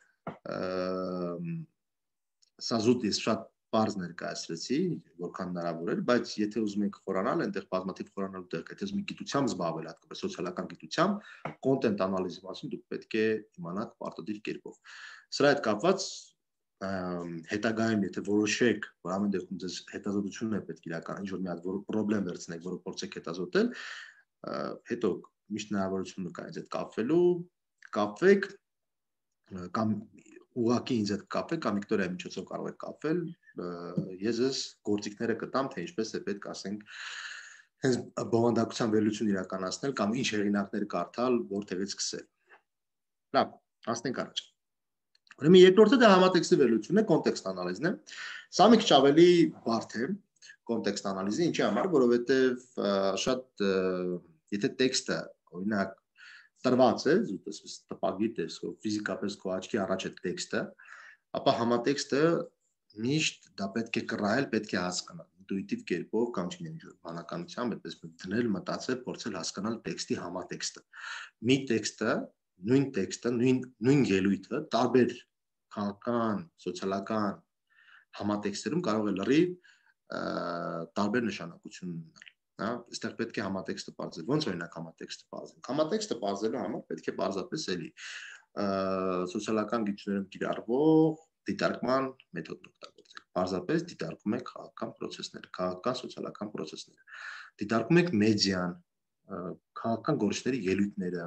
Speaker 1: սա զուտ ես շատ բարձ ներկայացրեցի, որքան հնարավոր էր, բայց եթե ուզում եք խորանալ, այնտեղ բազմաթիվ խորանալու տեղ կա, եթե ուզում եք գիտությամբ զբաղվել, հատկապես սոցիալական գիտությամբ, կոնտենտ անալիզի մասին դուք պետք է իմանաք պարտադիր կերպով։ Սրա հետ կապված հետագայում, եթե որոշեք, որ ամեն դեպքում ձեզ հետազոտությունն է պետք իրական, ինչ-որ մի հատ պրոբլեմ վերցնեք, որը փորձեք հետազոտել, հետո միշտ հնարավորություն կա ինձ հետ կապվելու, կապվեք կամ ուղղակի ինձ հետ կապվեք, կամ Վիկտորիայի միջոցով կարող եք կապվել, ես ձեզ գործիքները կտամ, թե ինչպես է պետք, ասենք, հենց բովանդակության վերլուծություն իրականացնել կամ ինչ հեղինակներ կարդալ, որտեղից սկսել։ Լավ, հասնենք առաջ։ Ուրեմն երկրորդը դա համատեքստի վերլուծությունն է, կոնտեքստ անալիզն է։ Սա մի քիչ ավելի բարդ է կոնտեքստ անալիզը, ինչի համար, որովհետև շատ եթե տեքստը, օրինակ, տրված է, այսպես տպագիր տեսքով, ֆիզիկապես քո աչքի առաջ է տեքստը, ապա համատեքստը միշտ դա պետք է կռահել, պետք է հասկանալ ինտուիտիվ կերպով կամ չգիտեմ, բանականությամբ, այդպես դնել, մտածել, փորձել հասկանալ տեքստի համատեքստը։ Մի տեքստը, նույն ելույթը տարբեր քաղաքական, սոցիալական համատեքստերում կարող է լրիվ տարբեր նշանակություն ունենալ։ Այստեղ պետք է համատեքստը բարձել։ Ոնց օրինակ համատեքստը բարձել։ Համատեքստը բարձելու համար պետք է բարձրապես էլի սոցիալական գիտություններում կիրառվող դիտարկման մեթոդն օգտագործել։ Բարձրապես դիտարկում եք քաղաքական process-ները, քաղաքական սոցիալական process-ները։ Դիտարկում եք մեդիան, քաղաքական գործիչների ելույթները,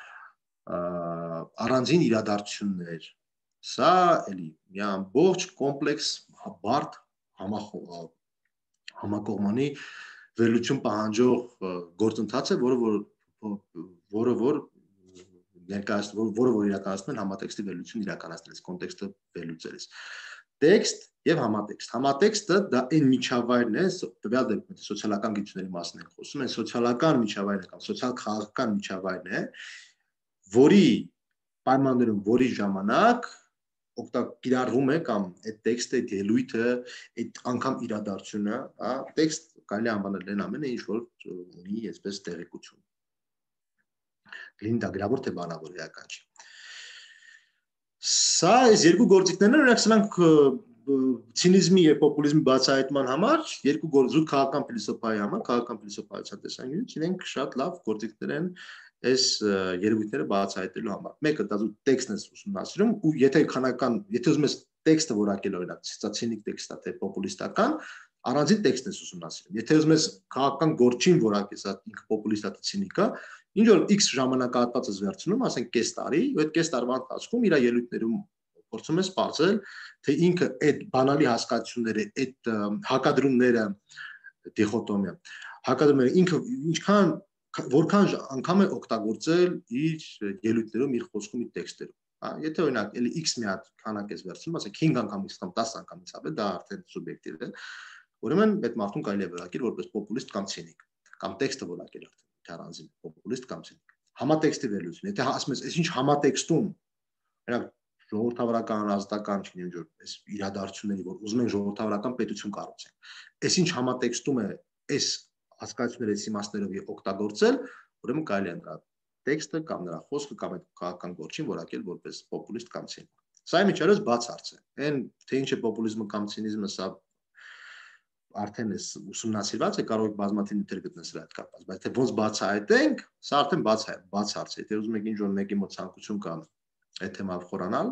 Speaker 1: առանձին իրադարձություններ։ Սա էլի մի ամբողջ կոմպլեքս բարդ համակողմանի վերլուծություն պահանջող գործընթաց է, որը իրականացնում են համատեքստի վերլուծություն իրականացնելիս, կոնտեքստը վերլուծելիս։ Տեքստ եւ համատեքստ։ Համատեքստը դա այն միջավայրն է, տվյալ դեպքում սոցիալական գիտությունների մասին ենք խոսում, այն սոցիալական միջավայրն է կամ սոցիալ-քաղաքական միջավայրն է, որի պայմաններում, որի ժամանակ կիրառվում է կամ այդ տեքստը, այդ ելույթը, այդ անգամ իրադարձությունը, տեքստ կարելի է անվանել այն ամենը, ինչ որ ունի այսպես տեղեկություն։ Լինի դա գրավոր թե բանավոր իրական չի։ Սա այս երկու գործիքներն են, օրինակ սրանք ցինիզմի եւ պոպուլիզմի բացահայտման համար, երկու զուտ քաղաքական փիլիսոփայի համար, քաղաքական փիլիսոփայության տեսանկյունից իրենք շատ լավ գործիքներ են այս երևույթները բացահայտելու համար։ Մեկը դա զուտ տեքստն է ուսումնասիրում, ու եթե ուզում ես տեքստը որակել, օրինակ, ցինիկ տեքստ է թե պոպուլիստական, առանձին տեքստն է ուսումնասիրում։ Եթե ուզում ես քաղաքական գործին որակես, ինքը պոպուլիստ է, ցինիկա, ինչ որ X ժամանակահատված ես վերցնում, ասենք կես տարի, ու այդ կես տարվա ընթացքում իր ելույթներում փորձում ես բացել, թե ինքը այդ բանալի հասկացությունները, այդ հակադրումները, դիխոտոմիա, հակադրումները ինքը որքան անգամ է օգտագործել իր ելույթներում, իր խոսքում, իր տեքստերում։ Եթե օրինակ էլի X մի հատ քանակ ես վերցնում, ասենք 5 անգամից կամ 10 անգամից ավել, դա արդեն սուբյեկտիվ է։ Ուրեմն այդ մարդուն կարելի է որակել որպես պոպուլիստ կամ ցինիկ, կամ տեքստը որակել արդեն առանձին պոպուլիստ կամ ցինիկ։ Համատեքստի վերլուծություն։ Եթե ասում ես, այս ինչ համատեքստում, օրինակ ժողովրդավարական, ազատական, չգիտեմ ինչ, այս իրադարձությունների, որ ուզում են ժողովրդավարական պետություն կառուցեն։ Այս ինչ համատեքստում է այս հասկացությունների իմաստներով օգտագործել, ուրեմն կարելի է նրա տեքստը կամ նրա խոսքը կամ այդ քաղաքական գործին որակել որպես պոպուլիստ կամ ցինիկ։ Սա միջարես բաց հարց է։ Այն թե ինչ է պոպուլիզմը կամ ցինիզմը, սա արդեն ուսումնասիրված է, կարող եք բազմաթիվ նյութեր գտնել սրա հետ կապված, բայց թե ոնց բացահայտենք, սա արդեն բաց հարց է։ Եթե ուզում եք ինչ-որ մեկի մոտ ցանկություն կա այդ թեմայով խորանալ,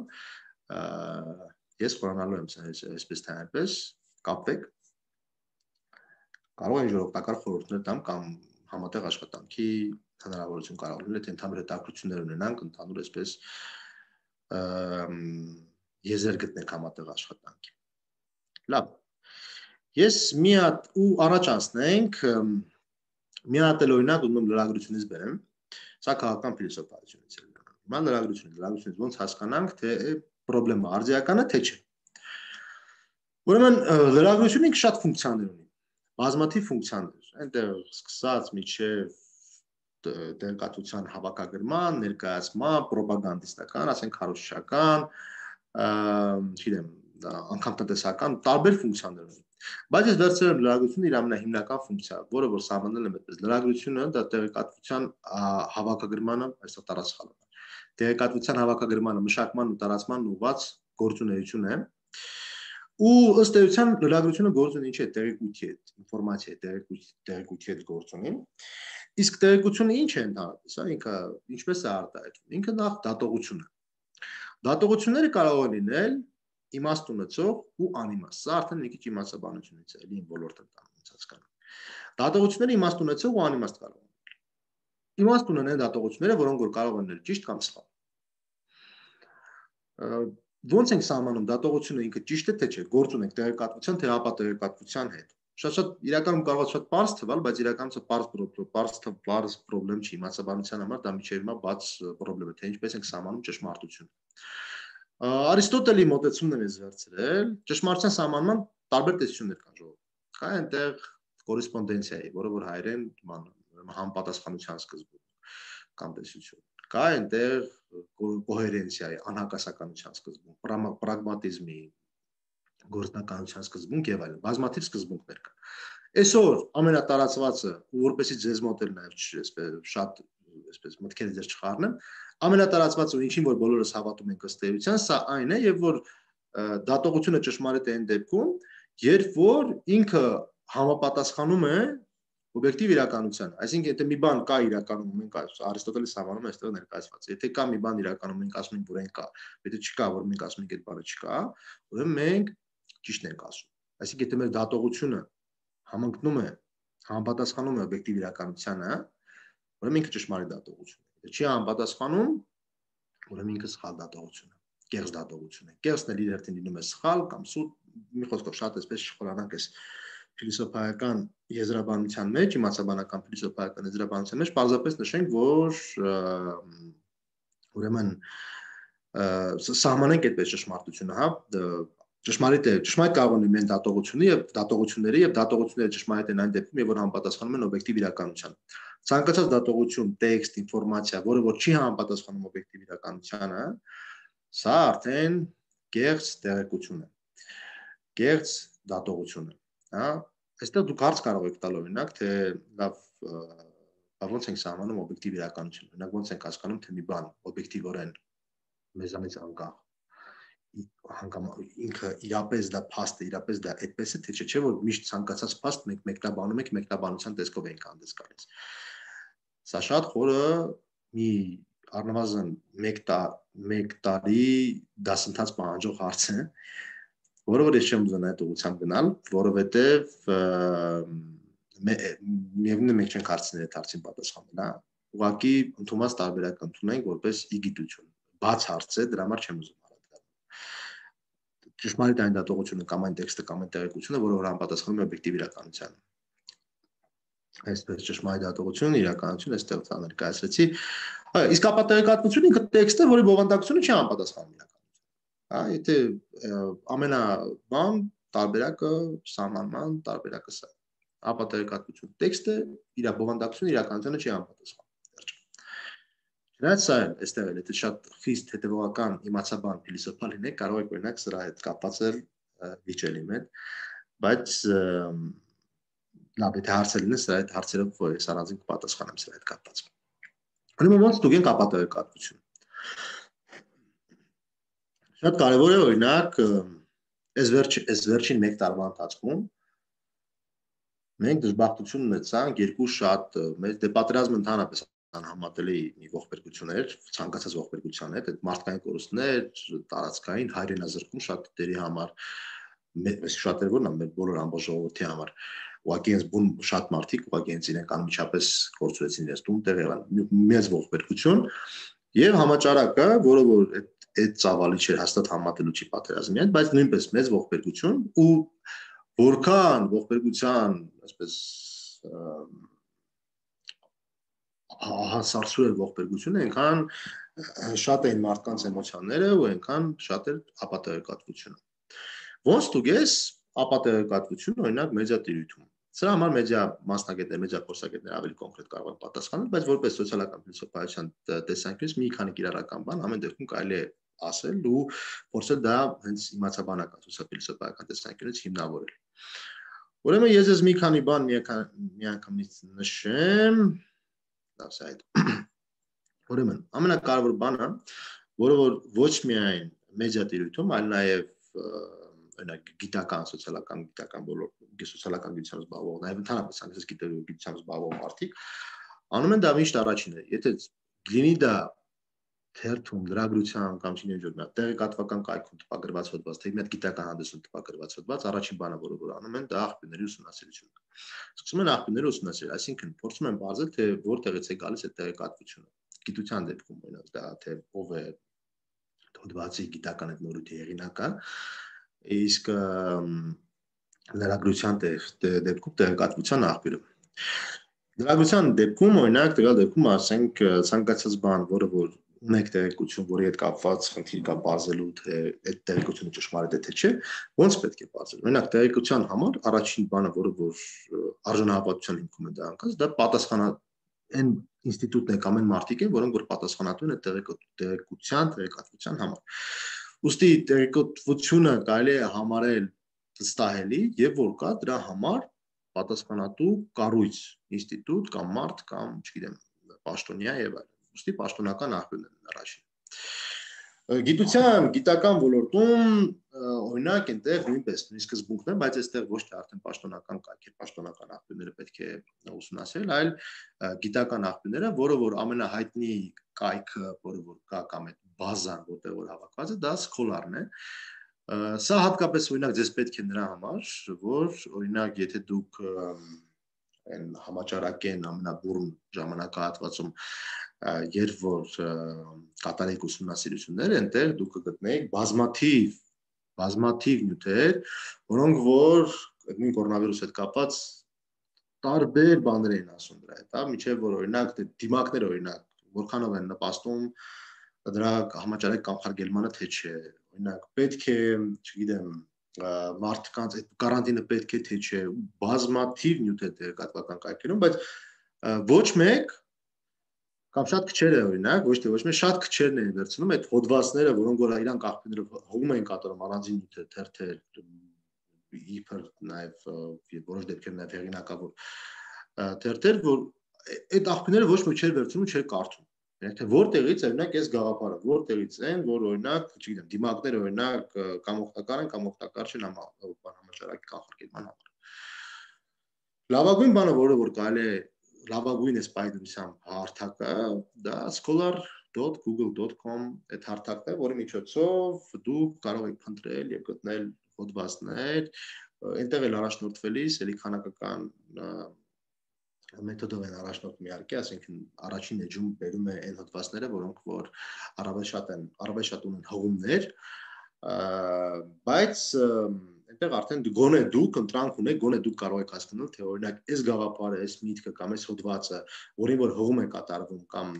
Speaker 1: ես խորանալու եմ այսպես թե այնպես, կապվեք, կարող են ինչ-որ օգտակար խորհուրդներ տամ կամ համատեղ աշխատանքի հնարավորություն կարող լինել, թե ընդհանուր հետաքրքրություններ ունենանք, ընդհանուր այսպես եզեր գտնենք համատեղ աշխատանքի։ Լավ։ Ես մի հատ ու առաջ անցնենք, մի հատ էլ օրինակ ուզում եմ լրագրությունից բերեմ, սա քաղաքական փիլիսոփայությունից է։ Հիմա լրագրությունից ոնց հասկանանք, թե պրոբլեմը արդիական է, թե չէ։ Ուրեմն լրագրությունը շատ ֆունկցիաներ ունի, բազմաթիվ ֆունկցիաներ, այնտեղ սկսած մինչև տեղեկատվության հավաքագրման, ներկայացման, պրոպագանդիստական, ասենք քարոզչական, չգիտեմ, անգամ տնտեսական տարբեր ֆունկցիաներ ունի։ Բայց ես վերցրել եմ լրագրությունը իր ամենահիմնական ֆունկցիա, որը որ սահմանել եմ այդպես։ Լրագրությունը դա տեղեկատվության հավաքագրմանը, այստեղ տարածքալն է։ Տեղեկատվության հավաքագրմանը, մշակման ու տարածման ուղղված գործունեություն է։ Ու ըստ էության լրագրությունը գործ ունի ինչ է, տեղեկույթի հետ, ինֆորմացիա տեղեկույթի հետ գործ ունի։ Իսկ տեղեկությունը ինչ է ընդհանրապես, ինքը ինչպես է արտահայտվում։ Ինքը նախ դատողություն է։ Դատողությունները կարող են լինել իմաստ ունեցող ու անիմաստ։ Սա արդեն մի քիչ իմաստաբանությունից է, էլի ոլորտ ընտանում հասկանում։ Դատողությունները իմաստ ունեցող ու անիմաստ կարող են լինել։ Իմաստ ունեն դատողությունները, որոնք որ կարող են լինել ճիշտ կամ սխալ։ Ոնց ենք սահմանում դատողությունը ինքը ճիշտ է թե չէ, գործ ունենք տեղեկատվության թե ապատեղեկատվության հետ։ Շատ իրականում կարող է շատ պարզ թվալ, բայց իրականում սա պարզ պրոբլեմ չի, իմաստաբանության համար դա միջև հիմա բաց պրոբլեմ է, թե ինչպես ենք սահմանում ճշմարտությունը։ Արիստոտելի մոտեցումն եմ ես վերցրել, ճշմարտության սահմանման տարբեր տեսություններ կան ժողովուրդ։ Կա այնտեղ կորեսպոնդենցիայի, որը որ հայերեն համապատասխանության սկզբունք կամ տեսություն։ Կա այնտեղ կոհերենցիայի, անհակասականության սկզբունք, պրագմատիզմի, գործնականության սկզբունք եւ այլն, բազմաթիվ սկզբունքներ կան։ Այսօր ամենատարածվածը, որպեսզի ձեզ մոտ էլ նաեւ շատ այսպես մտքերը ձեր չխառնեմ, ամենատարածվածը ու ինչին որ բոլորս հավատում ենք ըստ էության, սա այն է, եւ որ դատողությունը ճշմարիտ է այն դեպքում, երբ որ ինքը համապատասխանում է օբյեկտիվ իրականության, այսինքն եթե մի բան կա իրականում, մենք Արիստոտելը սահմանում է այստեղ ներկայացված։ Եթե կա մի բան իրականում, մենք ասում ենք, որ այն կա, եթե չկա, որ մենք ասում ենք այդ բանը չկա, ուրեմն մենք ճիշտ ենք ասում։ Այսինքն եթե մեր դատողությունը համընկնում է, համապատասխանում է օբյեկտիվ իրականությանը, ուրեմն ինքը ճշմարիտ դատողություն է։ Եթե չի համապատասխանում, ուրեմն ինքը սխալ դատողություն է, կեղծ դատողություն է։ Կեղծն էլ իր հերթին լինում է սխալ կամ սուտ, մի խոսքով շատ այսպես չխորանանք այս փիլիսոփայական եզրաբանության մեջ, իմացաբանական փիլիսոփայական եզրաբանության մեջ պարզապես նշենք, որ ուրեմն սահմանենք այդպես ճշմարտությունը, հա, ճշմարիտ կարող են լինել դատողությունները եւ դատողությունները ճշմարիտ են այն դեպքում, երբ որ համապատասխանում են օբյեկտիվ իրականության։ Ցանկացած դատողություն, տեքստ, ինֆորմացիա, որը որ չի համապատասխանում օբյեկտիվ իրականությանը, սա արդեն կեղծ տեղեկություն է, կեղծ դատողություն է, հա։ Այստեղ դուք հարց կարող եք տալ օրինակ, թե լավ ոնց ենք սահմանում օբյեկտիվ իրականություն, օրինակ ոնց ենք հասկանում, թե մի բան օբյեկտիվորեն մեզանից անկախ ինքը իրապես դա փաստ է, իրապես դա այդպես է, թե չէ, որ միշտ ցանկացած փաստ մենք մեկնաբանում ենք, մեկնաբանության տեսքով ենք հանդես գալիս։ Սա շատ խորը մի առնվազն 1 տարի դասընթաց պահանջող հարց է, որը որ ես չեմ ուզենա այդ ուղղությամբ գնալ, որովհետև միևնույն է մենք չենք հարցնել այդ հարցին պատասխանել, հա։ Ուղղակի ընդունված տարբերակ ընդունենք որպես իգիտություն։ Բաց հարց է, դրա համար չեմ ուզում անդրադառնալ։ Ճշմարիտ այն դատողությունը կամ այն տեքստը կամ այն տեղեկությունը, որը որ համապատասխանում է օբյեկտիվ իրականությանը։ Այսպես ճշմարիտ դատողություն, իրականություն այստեղ ներկայացրեցի։ Իսկ ապատեղեկատվությունը ինքը տեքստ է, որի բովանդակությունը չի համապատասխանում իրականությանը։ Հա, եթե ամենաբան տարբերակը սահմանման տարբերակը սա է։ Ապատեղեկատվություն տեքստը իր բովանդակությունը իրականությանը չի համապատասխանում։ Չնայած սա էլ այստեղ էլ եթե շատ խիստ հետևողական իմացաբան փիլիսոփա լինեք, կարող եք օրինակ սրա հետ կապված վիճել իմ հետ, բայց լավ, եթե հարցեր լինեն, սրա հետ հարցերով ես առանձին կպատասխանեմ սրա հետ կապված։ Ուրեմն ոնց ստուգենք ապատեղեկատվություն։ Շատ կարևոր է օրինակ այս վերջին 1 տարվա ընթացքում մենք դժբախտություն ունեցանք երկու շատ մեծ պատերազմը ընդհանրապես անհամատելի մի ողբերգություն էր, ցանկացած ողբերգության հետ, այդ մարդկային կորուստներ, տարածքային հայրենազրկում շատ դերի համար, մեզ շատեր որն է մեր բոլոր ամբողջ ժողովրդի համար, ուղղակի հենց բուն շատ մարդիկ ուղղակի հենց իրենք անմիջապես կորցրեցին իրենց տուն տեղ եղան, մեծ ողբերգություն եւ համաճարակը, որը որ այդ ծավալի չէր հաստատ համատելու չի պատերազմի հետ, բայց նույնպես մեծ ողբերգություն ու որքան ողբերգության, այսպես հասարսուր էր ողբերգությունը, այնքան շատ էին մարդկանց էմոցիաները ու այնքան շատ էր ապատեղեկատվությունը։ Ոնց դուգես ապատեղեկատվությունը օրինակ մեդիատիրույթում։ Սրա համար մեդիա մասնագետներ, մեդիա փորձագետներ ավելի կոնկրետ կարող են պատասխանել, բայց որպես սոցիալական փիլիսոփայության տեսանկյունից մի քանի կիրառական բան ամեն դեպքում կարելի է ասել ու փորձել դա հենց իմացաբանական սոցիոփիլիսոփայական տեսանկյունից հիմնավորել։ Ուրեմն ես մի քանի բան միանգամից նշեմ, դասա այդ։ Ուրեմն ամենակարևոր բանը, որը որ ոչ միայն մեդիատիրույթում, այլ նաև օրինակ գիտական, սոցիալական գիտական բոլոր սոցիալական գիտությամբ զբաղվող, նաև ընդհանրապես անգլիական գիտությամբ զբաղվող մարդիկ անում են դա միշտ առաջինը։ Եթե լինի դա թերթում, լրագրության կամ չինեջորնա տեղեկատվական կայքում տպագրված հոդված, թե մի հատ գիտական հանդեսում տպագրված հոդված, առաջին բանը, որը անում են, դա աղբյուրների ուսումնասիրությունն է։ Սկսում են աղբյուրները ուսումնասիրել, այսինքն փորձում են բարձել, թե որտեղից է գալիս այդ տեղեկատվությունը։ Գիտության դեպքում օրինակ դա թե ով է հոդվածի գիտական այդ նորույթի հեղինակը, իսկ լրագրության դեպքում տեղեկատվության աղբյուրը։ Լրագրության դեպքում օրինակ տվյալ դեպքում ասենք ցանկացած բան, որը որ ունեք տեղեկություն, որի հետ կապված խնդիր կա բարձելու, թե այդ տեղեկությունը ճշմարիտ է թե չէ, ոնց պետք է բարձել։ Օրինակ տեղեկության համար առաջին բանը, որը որ արժանապատվության հիմքում է դա անկած, դա պատասխան ինստիտուտն է կամ այն մարդիկ են, որոնք որ պատասխանատու են այդ տեղեկատվության համար։ Ուստի տեղեկատվությունը կարելի է համարել վստահելի եւ որ կա դրա համար պատասխանատու կառույց, ինստիտուտ կամ մարդ կամ, չգիտեմ, պաշտոնյա եւ այլն։ Ուստի պաշտոնական աղբյուրն են առաջին։ Գիտության, գիտական ոլորտում օրինակ այնտեղ նույնպես նույն սկզբունքն է, բայց այստեղ ոչ թե արդեն պաշտոնական կայքեր, պաշտոնական աղբյուրները պետք է ուսումնասիրել, այլ գիտական աղբյուրները, որը որ ամենահայտնի կայքը, որը որ կա կամ այդ բազան, որտեղ որ հավաքված է, դա Scholar-ն է։ Սա հատկապես օրինակ ձեզ պետք է նրա համար, որ օրինակ եթե դուք այն համաճարակեն ամենաբուրմ ժամանակահատվածում երբ որ կատարեք ուսումնասիրություններ, այնտեղ դուք կգտնեք բազմաթիվ նյութեր, որոնք որ նույն կորոնավիրուսի հետ կապված տարբեր բաներ են ասում դրա հետ, միջև որ օրինակ դիմակներ օրինակ որքանով են նպաստում դրա համաճարակ կանխարգելմանը թե չէ, օրինակ պետք է, չգիտեմ, մարդկանց այդ կարանտինը պետք է թե չէ, բազմաթիվ նյութեր տեղեկատվական կայքերում, բայց ոչ մեկ կամ շատ քչերը օրինակ, ոչ թե ոչ մեկ, շատ քչերն են վերցնում այդ հոդվածները, որոնք որ իրանք աղբյուրները հողում են կատարում առանձին նյութեր, թերթեր, իբր նաև որոշ դեպքեր նաև հեղինակավոր թերթեր, որ այդ աղբյուրները ոչ մեկ չէր վերցնում ու չէր կարդում։ Թե որտեղից օրինակ այս գաղափարը, որտեղից են, որ օրինակ, չգիտեմ, դիմակները օրինակ կամ օգտակար են կամ օգտակար չեն համաճարակի կանխարգելման համար։ Լավագույն բանը, որը որ կարելի է լավագույն այս պայմանությամբ հարթակը, դա scholar.google.com այդ հարթակն է, որի միջոցով դուք կարող եք փնտրել եւ գտնել հոդվածներ, այնտեղ էլ առաջնորդվելիս էլի քանակական մեթոդով են առաջնորդում իհարկե, ասենք առաջին էջում բերում է այն հոդվածները, որոնք որ առավել շատ ունեն հղումներ, բայց այնտեղ արդեն գոնե դուք ընտրանք ունեք, գոնե դուք կարող եք հասկանալ, թե օրինակ այս գաղափարը, այս միտքը կամ այս հոդվածը, որին որ հղում է կատարվում կամ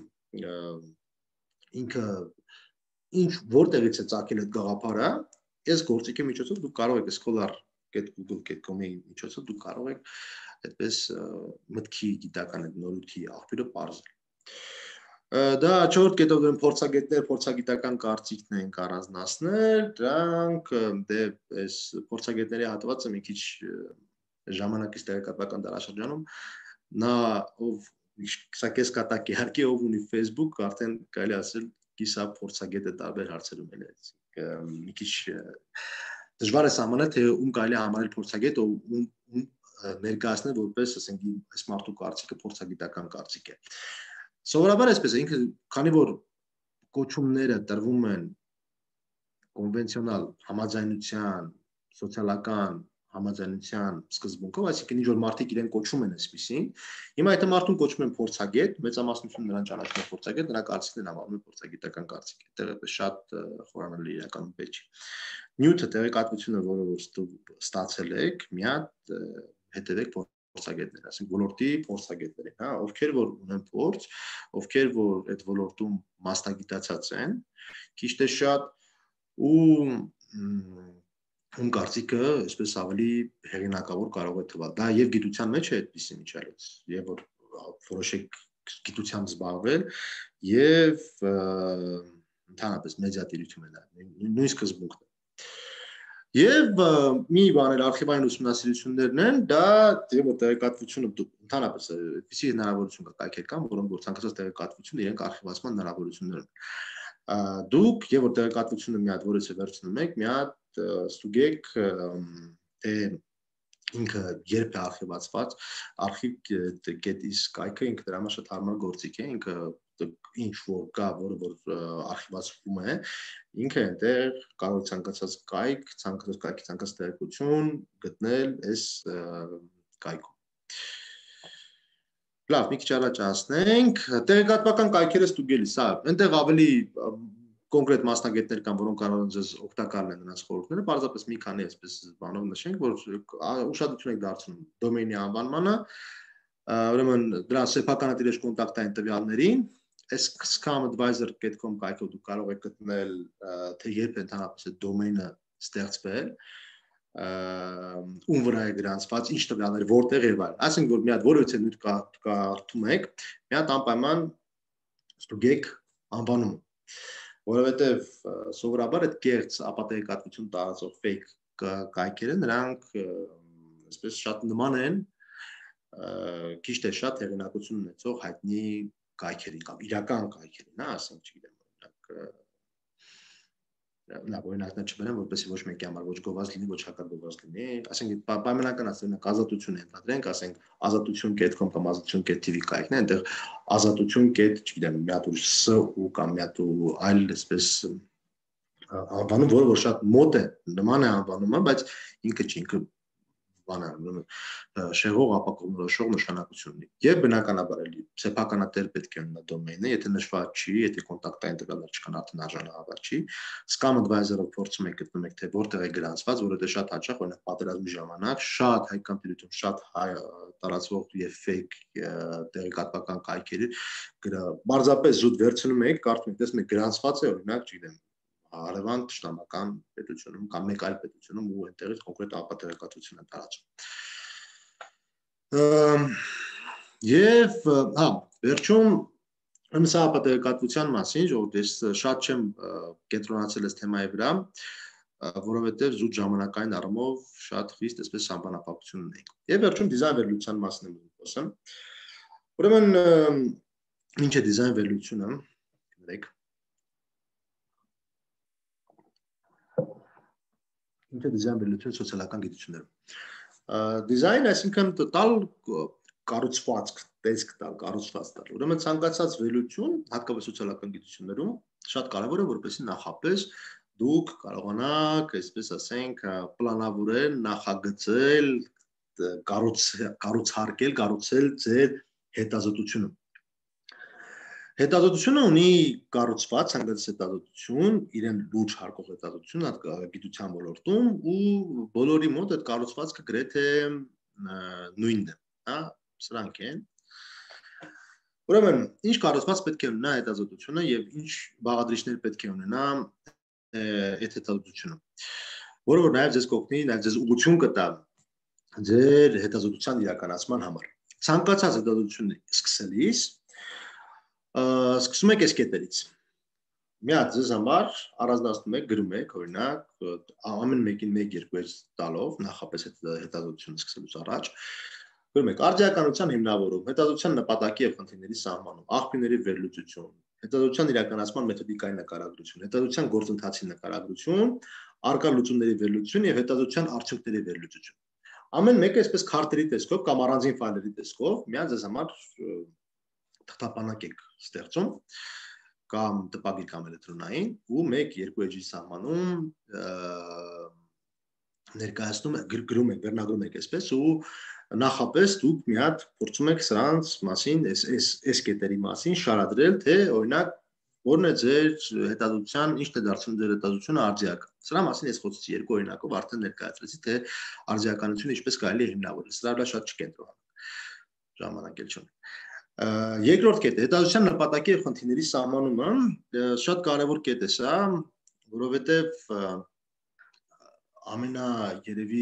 Speaker 1: ինքը ինչ որտեղից է ծագել այդ գաղափարը, այս գործիքի միջոցով դուք կարող եք scholar.google.com-ի միջոցով դուք կարող եք այդպես մտքի գիտական նորույթի աղբյուրը բարձր։ Դա չորրորդ կետով դրան փորձագիտական կարծիքն են առանձնացնել, դրանք դե այս փորձագետների հատվածը մի քիչ ժամանակից տեղեկատվական դարաշրջանում նա ով սա կես կատակ իհարկե ով ունի Facebook, արդեն կարելի ասել կիսա փորձագետ է տարբեր հարցերում էլ է։ Մի քիչ դժվար է սահմանել, թե ում կարելի է համարել փորձագետ, ում ներկայացնել որպես, ասենք, այս մարդու կարծիքը փորձագիտական կարծիք է։ Սովորաբար այսպես է, ինքը քանի որ կոչումները տրվում են կոնվենցիոնալ համաձայնության, սոցիալական համաձայնության սկզբունքով, այսինքն ինչ որ մարդիկ իրեն կոչում են այսպեսին։ Հիմա եթե մարդուն կոչում են փորձագետ, մեծամասնությունը նրան ճանաչում է փորձագետ, նրա կարծիքն համարվում է փորձագիտական կարծիք։ Այդտեղ շատ խորանալի իրականում պետք չէ։ Նյութը տեղեկատվությունը, որը ստացել եք, մի հատ հետևեք փորձագետներ, ասենք ոլորտի փորձագետներին, հա, ովքեր որ ունեն փորձ, ովքեր որ այդ ոլորտում մասնագիտացած են, քիչ թե շատ ու ում կարծիքը այսպես ավելի հեղինակավոր կարող է թվալ։ Դա եւ գիտության մեջ է այդպիսի միջալից, եւ որ որոշեք գիտությամբ զբաղվել եւ ընդհանրապես մեդիատիրություն է դա, նույն սկզբունքն է։ Եվ մի բան էլ արխիվային ուսումնասիրություններն են, դա եւ տեղեկատվությունը ընդհանրապես այդպիսի հնարավորություն կա կայքեր կան, որոնք որ ցանկացած տեղեկատվություն իրենք արխիվացման հնարավորություններ ունեն։ Դուք եւ որ տեղեկատվությունը մի հատ որից է վերցնում եք, մի հատ ստուգեք թե ինքը երբ է արխիվացված, archive.is կայքը ինքը դրա համար շատ հարմար գործիք է, ինքը ինչ որ կա, որը որ արխիվացվում է, ինքը այնտեղ կարող ցանկացած կայք, ցանկացած կայքի ցանկացած տեղեկություն գտնել այս կայքում։ Լավ, մի քիչ առաջ հասնենք, տեղեկատվական կայքերը ստուգելիս, հա, այնտեղ ավելի կոնկրետ մասնագետներ կան, որոնք կարող են ձեզ օգտակար լինեն նրանց խորհուրդները, պարզապես մի քանի այսպես բանով նշենք, որ ուշադրություն եք դարձնում դոմեյնի անվանմանը, ուրեմն դրա սեփականատիրեջ կոնտակտային տվյալներին, այս scam-advisor.com կայքով դուք կարող եք գտնել, թե երբ է ընդհանրապես այդ դոմեյնը ստեղծվել, ում վրա է գրանցված, ինչ տվյալներ, որտեղ եւ այլն։ Այսինքն որ մի հատ որևէ նյութ կարդում եք, մի հատ անպայման ստուգեք անվանումը, որովհետեւ սովորաբար այդ կեղծ ապատեգատվություն տարածող fake կայքերը նրանք այսպես շատ նման են քիչ թե շատ հեղինակություն ունեցող հայտնի կայքերին կամ իրական կայքերին, հա, ասենք չգիտեմ, օրինակներ չբերեմ, որպեսզի ոչ մեկի համար ոչ գովազ լինի, ոչ հակագովազ լինի, ասենք պայմանական ասենք ազատություն ենթադրենք, ասենք ազատություն.com կամ ազատություն.tv կայքն է, այնտեղ ազատություն. չգիտեմ, մի հատ ուրիշ S ու կամ մի հատ ու այլ այսպես անվանում, որը որ շատ մոտ է, նման է անվանումը, բայց ինքը չի, ինքը շեղող ապակողմնորոշող նշանակություն ունի։ Եվ բնականաբար էլի սեփականատեր պետք է ունենա դոմեյնը, եթե նշված չի, եթե կոնտակտային տվյալներ չկան, արդեն արժանահավատ չի։ Scam advisor-ով փորձում եք գտնում եք, թե որտեղ է գրանցված, որովհետև շատ հաճախ օրինակ պատերազմի ժամանակ շատ հայկական տիրույթում շատ տարածվող եւ fake տեղեկատվական կայքերի բարձրապես զուտ վերցնում եք, կարդում եք, տեսնում եք գրանցված է, օրինակ, չգիտեմ, հարևան ճշտամական պետությունում կամ մեկ այլ պետությունում ու այնտեղից կոնկրետ ապատեգատվություն է տարածում։ Եվ հա, վերջում ըմսա ապատեգատվության մասին, ժողովուրդ, ես շատ չեմ կենտրոնացել այս թեմայի վրա, որովհետև զուտ ժամանակային առումով շատ խիստ այսպես սահմանափակություն ունենք։ Եվ վերջում դիզայն վերլուծության մասին եմ խոսում։ Ուրեմն ինչ է դիզայն վերլուծությունը, գիտեք։ Ինչ է դիզայն վերլուծությունը սոցիալական գիտություններում։ Դիզայն, այսինքն տալ կառուցվածք, տեսք տալ, կառուցվածք տալ։ Ուրեմն ցանկացած վերլուծություն, հատկապես սոցիալական գիտություններում, շատ կարևոր է, որպեսզի նախապես դուք կարողանաք, այսպես ասենք, պլանավորել, նախագծել, կառուցարկել, կառուցել ձեր հետազոտությունը։ Հետազոտությունը ունի կառուցված ցանկացած հետազոտություն, իրեն լուրջ հարկող հետազոտություն գիտության ոլորտում ու բոլորի մոտ այդ կառուցվածքը գրեթե նույնն է, հա, սրանք են։ Ուրեմն, ինչ կառուցված պետք է ունենա հետազոտությունը եւ ինչ բաղադրիչներ պետք է ունենա այդ հետազոտությունը, որը որ նաեւ ձեզ կօգնի, նաեւ ձեզ ուղղություն կտա ձեր հետազոտության իրականացման համար։ Ցանկացած հետազոտություն սկսելիս սկսում եք այս կետերից։ Մի հատ ձեզ համար առանձնացնում եք, գրում եք, օրինակ, ամեն մեկին 1-2 էջ տալով, նախապես հետազոտությունը սկսելուց առաջ, գրում եք արդիականության հիմնավորում, հետազոտության նպատակի եւ խնդիրների սահմանում, աղբյուրների վերլուծություն, հետազոտության իրականացման մեթոդիկայի նկարագրություն, հետազոտության գործընթացի նկարագրություն, առկա լուծումների վերլուծություն եւ հետազոտության արդյունքների վերլուծություն։ Ամեն մեկը այսպես քարտերի տեսքով կամ առանձին ֆայլերի տեսքով միած ձեզ համար թղթապանակ եք ստեղծում կամ տպագիր կամ էլեկտրոնային ու 1-2 էջի սահմանում ներկայացնում եք, գրում եք, վերնագրում եք այսպես ու նախապես դուք մի հատ փորձում եք սրանց մասին, այս կետերի մասին շարադրել, թե օրինակ որն է ձեր հետազոտության, ինչն է դարձնում ձեր հետազոտությունը արձիական։ Սրա մասին ես խոսեցի երկու օրինակով արդեն ներկայացրեցի, թե արձիականությունը ինչպես կարելի է հիմնավորել։ Սրա վրա շատ չկենտրոնանանք։ Ժամանակ էլ չունենք։ Երկրորդ կետը հետազոտության նպատակի եւ խնդիրների սահմանումը շատ կարևոր կետ է սա, որովհետեւ ամենաերևի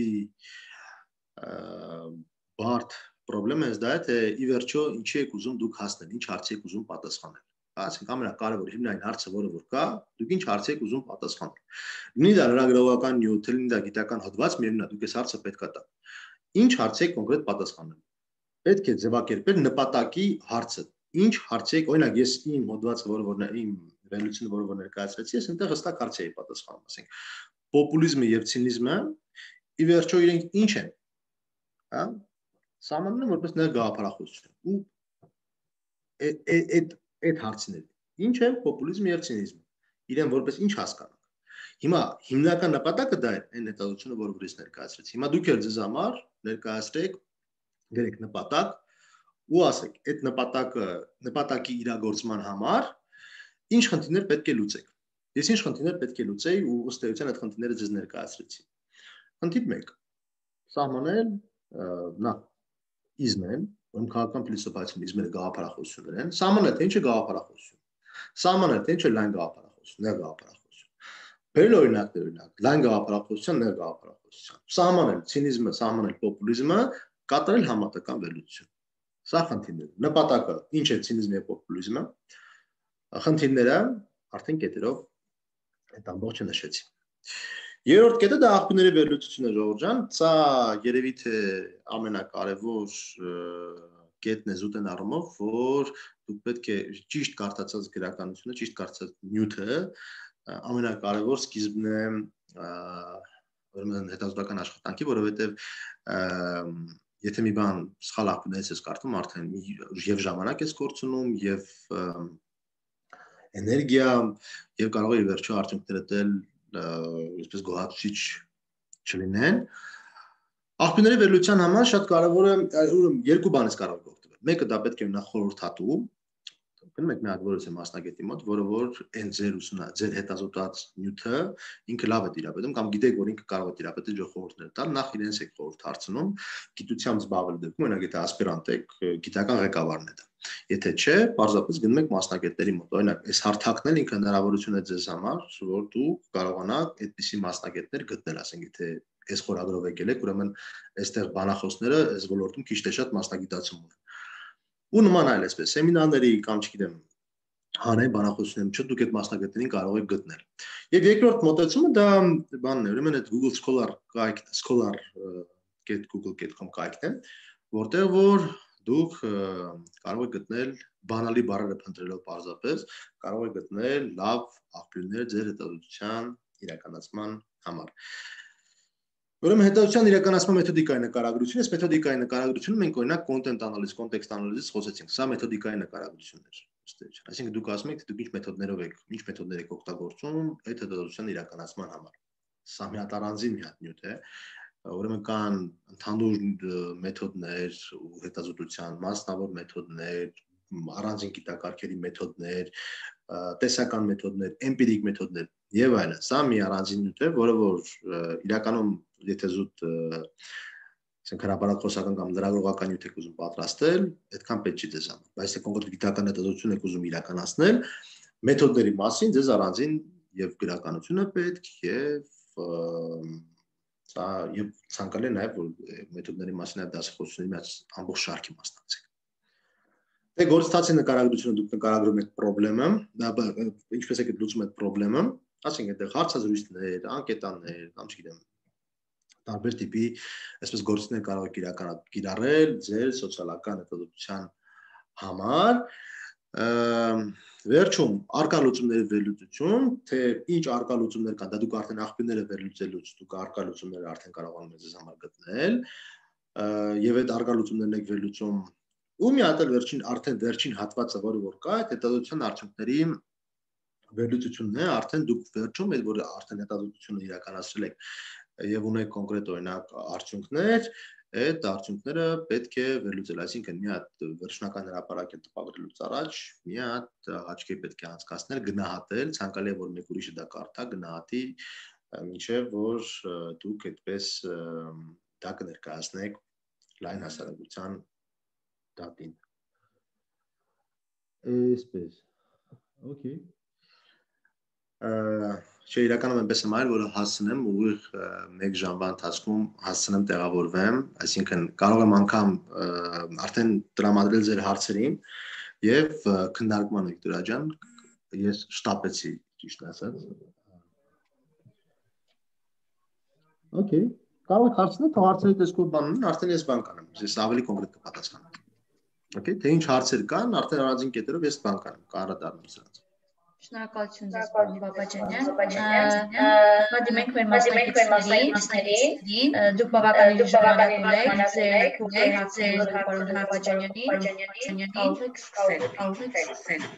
Speaker 1: բարդ խնդրեմը այս դա է, թե ի վերջո ինչի եք ուզում դուք հասնել, ինչ հարցի եք ուզում պատասխանել։ Ասենք ամենակարևոր հիմնային հարցը, որը որ կա, դուք ինչ հարցի եք ուզում պատասխանել։ Լինի դա լրագրողական նյութ, լինի դա գիտական հոդված, միևնույն է, դուք այս հարցը պետք է տաք։ Ինչ հարցի եք կոնկրետ պատասխանել։ Պետք է ձևակերպել նպատակի հարցը։ Ինչ հարցի եք, օրինակ ես իմ հոդվածը, որը իմ վերլուծությունը, որը որ ներկայացրեցի, ես այնտեղ հստակ հարցի էի պատասխանում, ասենք պոպուլիզմը եւ ցինիզմը ի վերջո իրենք ինչ են, հա? Սահմանում են որպես ներգաղափարախոսություն։ Ու այդ հարցին ինչ է պոպուլիզմը եւ ցինիզմը։ Իրեն որպես ինչ հասկանանք։ Հիմա հիմնական նպատակը դա է այն հետազոտությունը, որը ես ներկայացրեցի։ Հիմա դուք էլ ձեզ համար ներկայացրեք գրեք նպատակ ու ասեք այդ նպատակի իրագործման համար ինչ խնդիրներ պետք է լուծեք։ Ես ինչ խնդիրներ պետք է լուծեի ու ըստ էության այդ խնդիրները ձեզ ներկայացրեցի։ Խնդիր 1. Սահմանել նախ իզմեն, որում քաղաքական փիլիսոփայություն իզմերը գաղափարախոսություններ են, սահմանել թե ինչ է գաղափարախոսություն։ Սահմանել թե ինչ է լայն գաղափարախոսություն, ներգաղափարախոսություն։ Բերել օրինակներ, օրինակ, լայն գաղափարախոսության, ներգաղափարախոսության։ Սահմանել ցինիզմը, սահմանել պոպուլիզմը, կատարել համատական վերլուծություն։ Սա խնդիրները։ Նպատակը ինչ է ցինիզմը եւ պոպուլիզմը։ Խնդիրները արդեն կետերով այդ ամբողջը նշեցի։ Երրորդ կետը դա աղբյուրների վերլուծությունն է, Ժողովուրդ ջան, սա երևի թե ամենակարևոր կետն է զուտեն առումով, որ դուք պետք է ճիշտ կարդացած գրականությունը, ճիշտ կարդացած նյութը ամենակարևոր սկիզբն է ուրեմն հետազոտական աշխատանքի, որովհետև եթե մի բան սխալ աղբյուրներից ես կարդում, արդեն եւ ժամանակ ես կորցնում, եւ էներգիա, եւ կարող է վերջո արդյունքները տել այսպես գոհացուցիչ չլինեն։ Աղբյուրների վերլուծության համար շատ կարևոր է երկու բանից կարող է օգտվել։ Մեկը դա պետք է նա խորհրդատու, գնում եք մի հատ որևէ մասնագետի մոտ, որը որ այն ձեր հետազոտած նյութը ինքը լավ է տիրապետում կամ գիտեք, որ ինքը կարող է տիրապետել ձեր խորհուրդները տալ, նախ իրենց եք խորհուրդ հարցնում, գիտությամբ զբաղվելու դեպքում, օրինակ եթե ասպիրանտ եք, գիտական ղեկավարն է դա։ Եթե չէ, պարզապես գնում եք մասնագետների մոտ։ Օրինակ, այս հարթակն էլ ինքը հնարավորություն է ձեզ համար, որ դուք կարողանաք այդպիսի մասնագետներ գտնել, ասենք եթե այս խորագրով եկել եք, ուրեմն այստեղ բանախոսները այս ոլորտում քիչ թե շատ մասնագիտացում ունեն։ Ու նման այլ այսպես սեմինարների կամ չգիտեմ հանրային բանախոսությունների միջոցով դուք այդ մասնագետներին կարող եք գտնել։ Եվ երկրորդ մոտեցումը դա բանն է, ուրեմն այդ Google Scholar scholar.google.com կայքն է, որտեղ որ դուք կարող եք գտնել բանալի բառերը փնտրելով պարզապես, կարող եք գտնել լավ աղբյուրներ ձեր հետազոտության իրականացման համար։ Ուրեմն հետազոտության իրականացման մեթոդիկայի նկարագրություն, այս մեթոդիկայի նկարագրությունը մենք օրինակ content analysis, context analysis խոսեցինք, սա մեթոդիկայի նկարագրությունն էր, այսինքն դուք ասում եք, թե դուք ինչ մեթոդներով եք, ինչ մեթոդներ եք օգտագործում այդ հետազոտության իրականացման համար։ Սա մի հատ առանձին մի հատ նյութ է, ուրեմն կան ընդհանուր մեթոդներ ու հետազոտության մասնավոր մեթոդներ, առանձին գիտակարգերի մեթոդներ, տեսական մեթոդներ, էմպիրիկ մեթոդներ եւ այլն։ Սա մի առանձին նյութ է, որը որ իրականում եթե զուտ ասենք հրապարակախոսական կամ լրագրողական նյութ եք ուզում պատրաստել, այդքան պետք չի ձեզ համար։ Բայց եթե կոնկրետ գիտական հետազոտություն եք ուզում իրականացնել, մեթոդների մասին ձեզ առանձին եւ գրականությունը պետք եւ սա եւ ցանկալի է նաեւ որ մեթոդների մասին այդ դասախոսությունների մեջ ամբողջ շարքի մասնակցեք։ Դե գործընթացի նկարագրությունը դուք նկարագրում եք խնդրեմը, ինչպես եք լուծում այդ խնդրեմը, ասենք այդտեղ հարցազրույցներ, անկետաններ, կամ չգիտեմ, տարբեր տիպի այսպես գործիքներ կարող եք կիրառել ձեր սոցիալական հետազոտության համար։ Վերջում արկա լուծումների վերլուծություն, թե ինչ արկա լուծումներ կան, դա դուք արդեն աղբյուրները վերլուծելուց դուք արկա լուծումները արդեն կարողանում եք ձեզ համար գտնել, եւ այդ արկա լուծումներն եք վերլուծում ու մի հատ էլ արդեն վերջին հատվածը, որը որ կա, այդ հետազոտության արդյունքների վերլուծությունն է, արդեն դուք վերջում այդ որ արդեն հետազոտությունը իրականացրել եք եւ ունեք կոնկրետ օրինակ արդյունքներ, այդ արդյունքները պետք է վերլուծել, այսինքն մի հատ վերջնական հրապարակ է տպագրելուց առաջ մի հատ աչքի պետք է անցկացնել, գնահատել, ցանկալի է որ մեկ ուրիշը դա կարդա, գնահատի, մինչեւ որ դուք այդպես դա կներկայացնեք լայն հասարակության դատին։ Այսպես։ Okay. Չէ, իրականում այնպես եմ արել, որ հասցնեմ ուղիղ 1 ժամվա ընթացքում հասցնեմ տեղավորվեմ, այսինքն կարող եմ անգամ արդեն տրամադրել ձեր հարցերին եւ քննարկման Վիկտորիա ջան, ես շտապեցի ճիշտ ասած։ Okay, կարող եք հարցնել, թող հարցերի տեսքով բան ունեն, արդեն ես բան կանեմ, ես ավելի կոնկրետ կպատասխանեմ։ Okay, թե ինչ հարցեր կան, արդեն առանձին կետերով ես բան կանեմ, կառադառնամ սրանց։
Speaker 2: Շնորհակալություն ձեզ, պարոն Բաբաջանյան։ Դիմենք մեր մասնակիցներին, դուք բավականին ժամանակ ունեք, ձեր փոքր հարցերը պարոն Բաբաջանյանին կարող եք սկսել։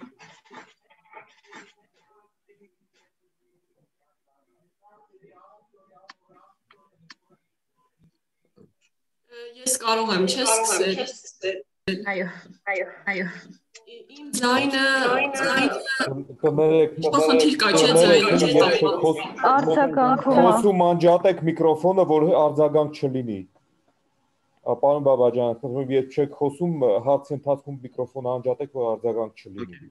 Speaker 3: Ես կարող եմ, չէ՞, սկսել։
Speaker 2: Այո։
Speaker 3: Իմ ձայնը
Speaker 4: կներեք,
Speaker 3: խնդիր կա, չէ՞ ձայնը։
Speaker 5: Արձագանքում
Speaker 4: խոսում անջատեք միկրոֆոնը, որ արձագանք չլինի։ Պարոն Բաբաջան, խնդրում եմ, երբ չեք խոսում, հարցի ընթացքում միկրոֆոնը անջատեք, որ արձագանք չլինի։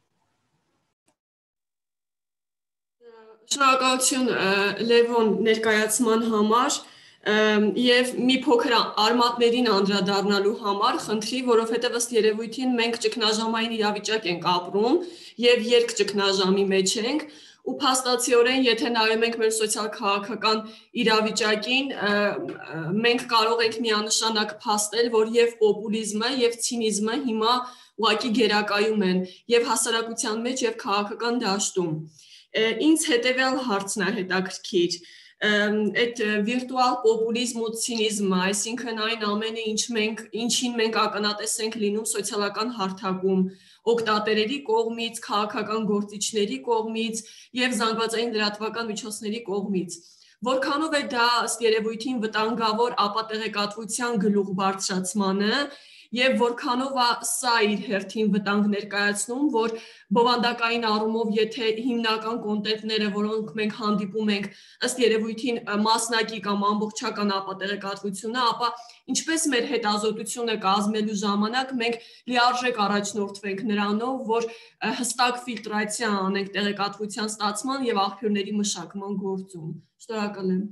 Speaker 3: Շնորհակալություն Լևոն ներկայացման համար եւ մի փոքր արմատներին անդրադառնալու համար խնդրի, որովհետեւ ըստ երևույթին մենք ճգնաժամային իրավիճակ ենք ապրում եւ երկճգնաժամի մեջ ենք ու փաստացիորեն եթե նայում ենք մեր սոցիալ-քաղաքական իրավիճակին մենք կարող ենք միանշանակ փաստել, որ եւ պոպուլիզմը եւ ցինիզմը հիմա ուղղակի գերակայում են եւ հասարակության մեջ եւ քաղաքական դաշտում։ Ինձ հետևյալ հարցն է հետաքրքիր այդ վիրտուալ պոպուլիզմ ու ցինիզմը, այսինքն այն ամենը, ինչին մենք ականատես ենք լինում սոցիալական հարթակում, օգտատերերի կողմից, քաղաքական գործիչների կողմից եւ զանգվածային լրատվական միջոցների կողմից։ Որքանով է դա ըստ երևույթին վտանգավոր ապատեղեկատվության գլուխ բարձրացմանը եւ որքանով է սա իր հերթին վտանգ ներկայացնում, որ բովանդակային առումով, եթե հիմնական կոնտենտները, որոնք մենք հանդիպում ենք, ըստ երևույթին մասնակի կամ ամբողջական ապատեղեկատվությունը, ապա ինչպես մեր հետազոտությունը կազմելու ժամանակ մենք լիարժեք առաջնորդվենք նրանով, որ հստակ ֆիլտրացիա անենք տեղեկատվության ստացման եւ աղբյուրների մշակման գործում։ Շնորհակալ եմ։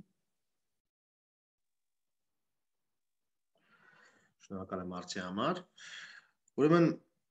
Speaker 1: Շնորհակալ եմ հարցի համար։ Ուրեմն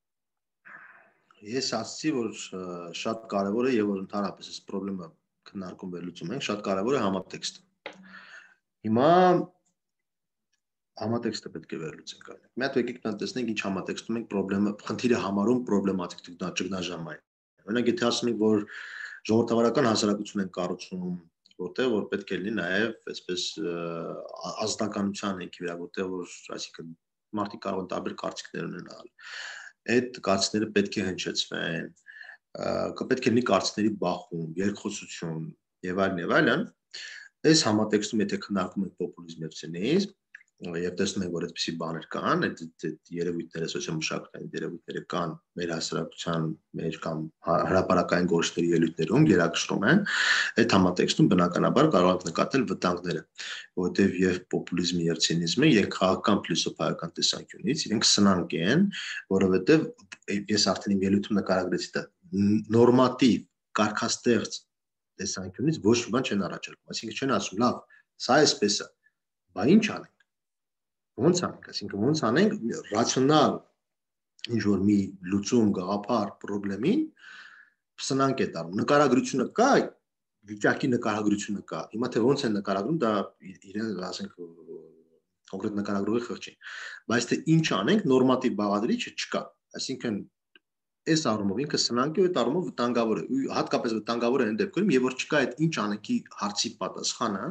Speaker 1: ես ասացի, որ շատ կարևոր է եւ որ ընդհանրապես այս խնդրը քննարկում վերլուծում ենք, շատ կարևոր է համատեքստը։ Հիմա համատեքստը պետք է վերլուծենք այլ։ Մի հատ եկեք տեսնենք ինչ համատեքստում ենք խնդիրը համարում պրոբլեմատիկ ճգնաժամային։ Օրինակ եթե ասում ենք, որ ժողովրդավարական հասարակություն են կառուցում, որտեղ որ պետք է լինի նաև այսպես ազգականության ենք վրա, որտեղ որ այսինքն մարդիկ կարող են տարբեր կարծիքներ ունենալ։ Այդ կարծիքները պետք է հնչեցվեն, պետք է լինի կարծիքների բախում, երկխոսություն եւ այլն։ Այս համատեքստում եթե քննարկում ենք պոպուլիզմ եւ ցինիզմ, եւ տեսնում ենք, որ այդպիսի բաներ կան, այդ երևույթները, սոցիալ-մշակութային երևույթները կան մեր հասարակության մեջ կամ հրապարակային գործիչների ելույթներում գերակշռում են, այդ համատեքստում բնականաբար կարող ենք նկատել վտանգները, որովհետեւ եւ պոպուլիզմը եւ ցինիզմը քաղաքական փիլիսոփայական տեսանկյունից իրենք սնանկ են, որովհետեւ ես արդեն իմ ելույթում նկարագրեցի դա նորմատիվ կարգաստեղծ տեսանկյունից ոչ մի բան չեն առաջարկում, այսինքն չեն ասում, լավ, սա էսպես է, բա ինչ անենք։ Ոնց անենք, այսինքն ոնց անենք ռացիոնալ ինչ-որ մի լուծում գաղափար խնդրին սնանկ է տալու։ Նկարագրությունը կա, վիճակի նկարագրությունը կա։ Հիմա թե ոնց են նկարագրում, դա իրեն ասենք կոնկրետ նկարագրողի խղճին։ Բայց թե ինչ անենք, նորմատիվ բաղադրիչը չկա։ Այսինքն այս առումով ինքը սնանկ է, այդ առումով վտանգավոր է։ Ու հատկապես վտանգավոր է այն դեպքում, երբ որ չկա այդ ինչ անենքի հարցի պատասխանը,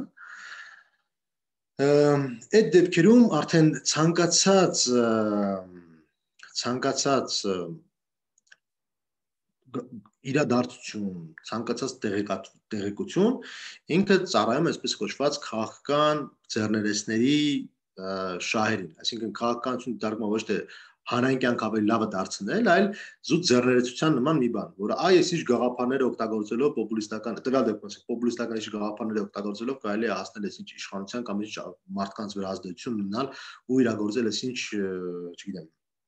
Speaker 1: այդ դեպքերում արդեն ցանկացած իրադարձություն, ցանկացած տեղեկություն ինքը ծառայում է այսպես կոչված քաղաքական ձեռներեցների շահերին, այսինքն քաղաքականություն դառնում ոչ թե հանրային կյանք ավելի լավը դարձնել, այլ զուտ ձեռներեցության նման մի բան, որը այս ինչ գաղափարները օգտագործելով պոպուլիստական, տվյալ դեպքում պոպուլիստական ինչ գաղափարները օգտագործելով կարելի է հասնել այս ինչ իշխանության կամ ինչ մարդկանց վրա ազդեցություն ունենալ ու իրագործել այս ինչ, չգիտեմ,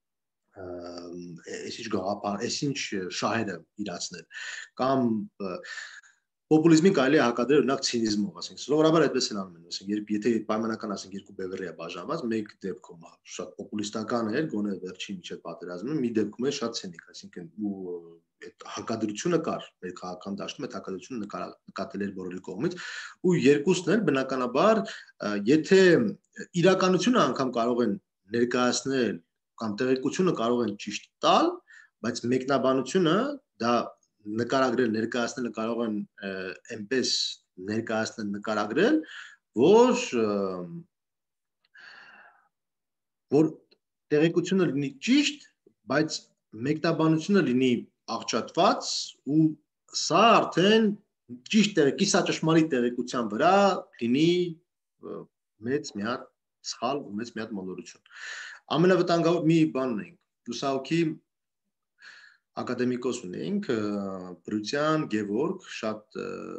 Speaker 1: այս ինչ գաղափար, այս ինչ շահերը իրացնել կամ պոպուլիզմին կարելի է հակադրել օրինակ ցինիզմով, ասենք, սովորաբար այդպես են անում, ասենք, եթե պայմանական ասենք երկու բևեռի է բաժանված, մեկ դեպքում շատ պոպուլիստական է, գոնե վերջին միջև պատերազմում, մի դեպքում է շատ ցինիկ, այսինքն ու այդ հակադրությունը կար, մեր քաղաքական դաշտում այդ հակադրությունը նկատել էր բոլորի կողմից, ու երկուսն էլ բնականաբար, եթե իրականությունը անգամ կարող են ներկայացնել կամ տեղեկությունը կարող են ճիշտ տալ, բայց մեկնաբանությունը դա նկարագրել, ներկայացնելը կարող են այնպես ներկայացնել, նկարագրել, որ տեղեկությունը լինի ճիշտ, բայց մեկնաբանությունը լինի աղճատված ու սա արդեն ճիշտ կիսաճշմարիտ տեղեկության վրա լինի մեծ մի հատ սխալ ու մեծ մի հատ մոլորություն։ Ամենավտանգավոր մի բան ունենք, լուսահոգի ակադեմիկոս ունենք, Բրուցյան Գևորգ, շատ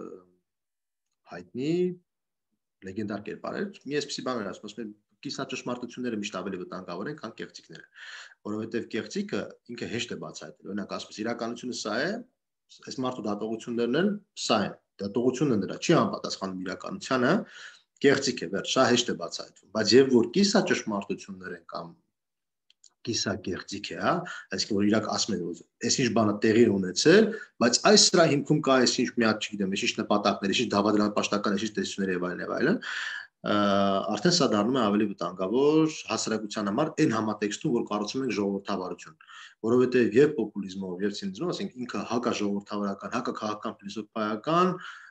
Speaker 1: հայտնի, լեգենդար կերպար էր, մի այսպիսի բան էր ասում, կիսաճշմարտությունները միշտ ավելի վտանգավոր են, քան կեղծիքները, որովհետև կեղծիքը ինքը հեշտ է բացահայտել, օրինակ ասում, իրականությունը սա է, այս մարդու դատողություններն են սա են, դատողությունը նրա չի համապատասխանում իրականությանը, կեղծիք է, վերջ, սա հեշտ է բացահայտվում, բայց եւ որ կիսաճշմարտություններ են կամ կիսակեղծիք է, այսինքն որ իրակ ասում են, այս ինչ բանը տեղի ունեցել, բայց այս սրա հիմքում կա այս ինչ մի հատ, չգիտեմ, այս ինչ նպատակներ, այս ինչ դավադրապաշտական, այս ինչ տեսություններ եւ այլն, արդեն սա դառնում է ավելի վտանգավոր հասարակության համար այն համատեքստում, որ կառուցում ենք ժողովրդավարություն, որովհետեւ եւ պոպուլիզմով եւ ցինիզմով, ասենք ինքը հակաժողովրդավարական, հակաքաղաքական, փիլիսոփայական,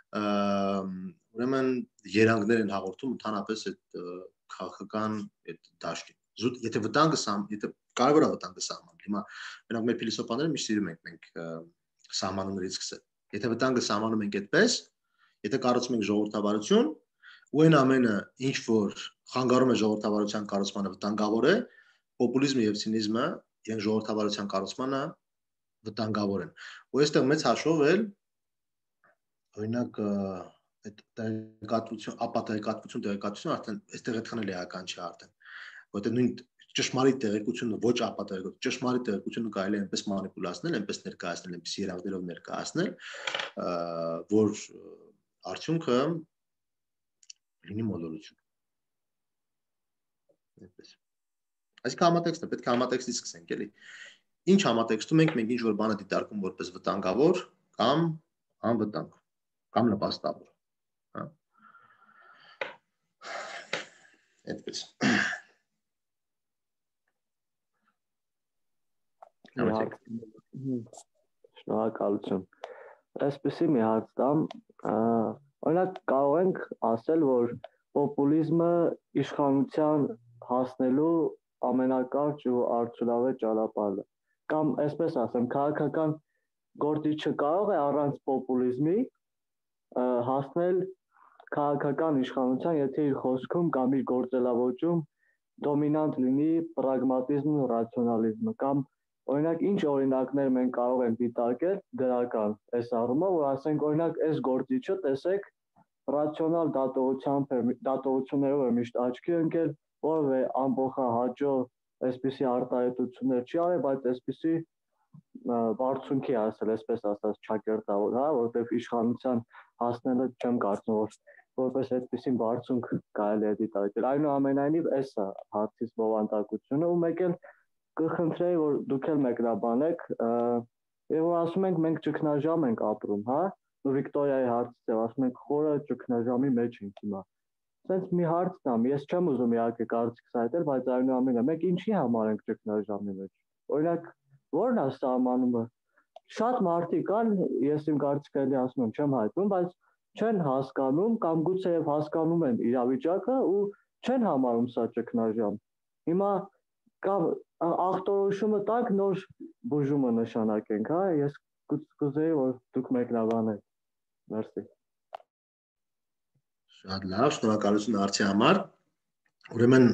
Speaker 1: ուրեմն երանգներ են հաղորդում ընդհանրապես այդ քաղաքական այդ դաշտին։ Զուտ եթե վտանգը եթե կարևոր է վտանգը սահմանել, հիմա մենակ մեր փիլիսոփաները միշտ սիրում ենք մենք սահմանումներից սկսել։ Եթե վտանգը սահմանում ենք այդպես, եթե կառուցում ենք ժողովրդավարություն, ու այն ամենը, ինչ որ խանգարում է ժողովրդավարության կառուցմանը վտանգավոր է, պոպուլիզմը եւ ցինիզմը իրենք ժողովրդավարության կառուցմանը վտանգավոր են։ Ու այստեղ մեծ հաշվով էլ օրինակ այդ տեղեկատվություն, տեղեկատվություն արդեն այստեղ այդքան էլ էական չի արդեն, որտեղ նույն ճշմարիտ տեղեկությունը ոչ ապատեղեկություն, ճշմարիտ տեղեկությունը կարելի է այնպես մանիպուլացնել, այնպես ներկայացնել, այնպես երանգներով ներկայացնել, որ արդյունքը լինի մոլորություն։ Այդպես։ Այսինքն համատեքստը, պետք է համատեքստից սկսենք, էլի։ Ինչ համատեքստում ենք մենք ինչ որ բանը դիտարկում որպես վտանգավոր կամ անվտանգ, կամ նպաստավոր, հա։ Այդպես։
Speaker 6: Շնորհակալություն։ Այսպեսի մի հարց տամ, օրինակ կարող ենք ասել, որ պոպուլիզմը իշխանության հասնելու ամենակարճ ու արդյունավետ ճանապարհն է, կամ այսպես ասեմ, քաղաքական գործիչը կարող է առանց պոպուլիզմի հասնել քաղաքական իշխանության, եթե իր խոսքում կամ իր գործելավոճում դոմինանտ լինի պրագմատիզմն ու ռացիոնալիզմը, կամ օրինակ ինչ օրինակներ մենք կարող ենք դիտարկել դրական այս առումով, որ ասենք օրինակ այս գործիչը տեսեք ռացիոնալ դատողություններով է միշտ աչքի ընկել, որևէ ամբողջահաճո այսպիսի արտահայտություններ չի արել, բայց այսպիսի բարձունքի ասել, այսպես ասած ճակերտավոր, հա, որտեղ իշխանության հասնելը չեմ կարծում, որ որպես այդպիսին բարձունք կարելի է դիտարկել։ Այնուամենայնիվ այս է հարցից բովանդակությունը, ու մեկ էլ կխնդրեի, որ դուք էլ մեկնաբանեք, եւ որ ասում ենք մենք ճգնաժամ ենք ապրում, հա, ու Վիկտորիայի հարցից է, ասում ենք խորը ճգնաժամի մեջ ենք հիմա։ Սենց մի հարց տամ, ես չեմ ուզում իհարկե կարծիքս հայտնել, բայց այնուամենայնիվ մենք ինչի համար ենք ճգնաժամի մեջ։ Օրինակ, ո՞րն է սահմանումը։ Շատ մարդիկ կան, ես իմ կարծիքը էլի ասում եմ, չեմ հայտնում, բայց չեն հասկանում կամ գուցեև հասկանում են իրավիճակը ու չեն համարում սա ճգնաժամ։ Հիմա կամ ախտորոշումը տակ նոր բուժումը նշանակենք, հա, ես կուզեի որ դուք մեկնաբանեք։ Մերսի։
Speaker 1: Շատ լավ, շնորհակալություն հարցի համար։ Ուրեմն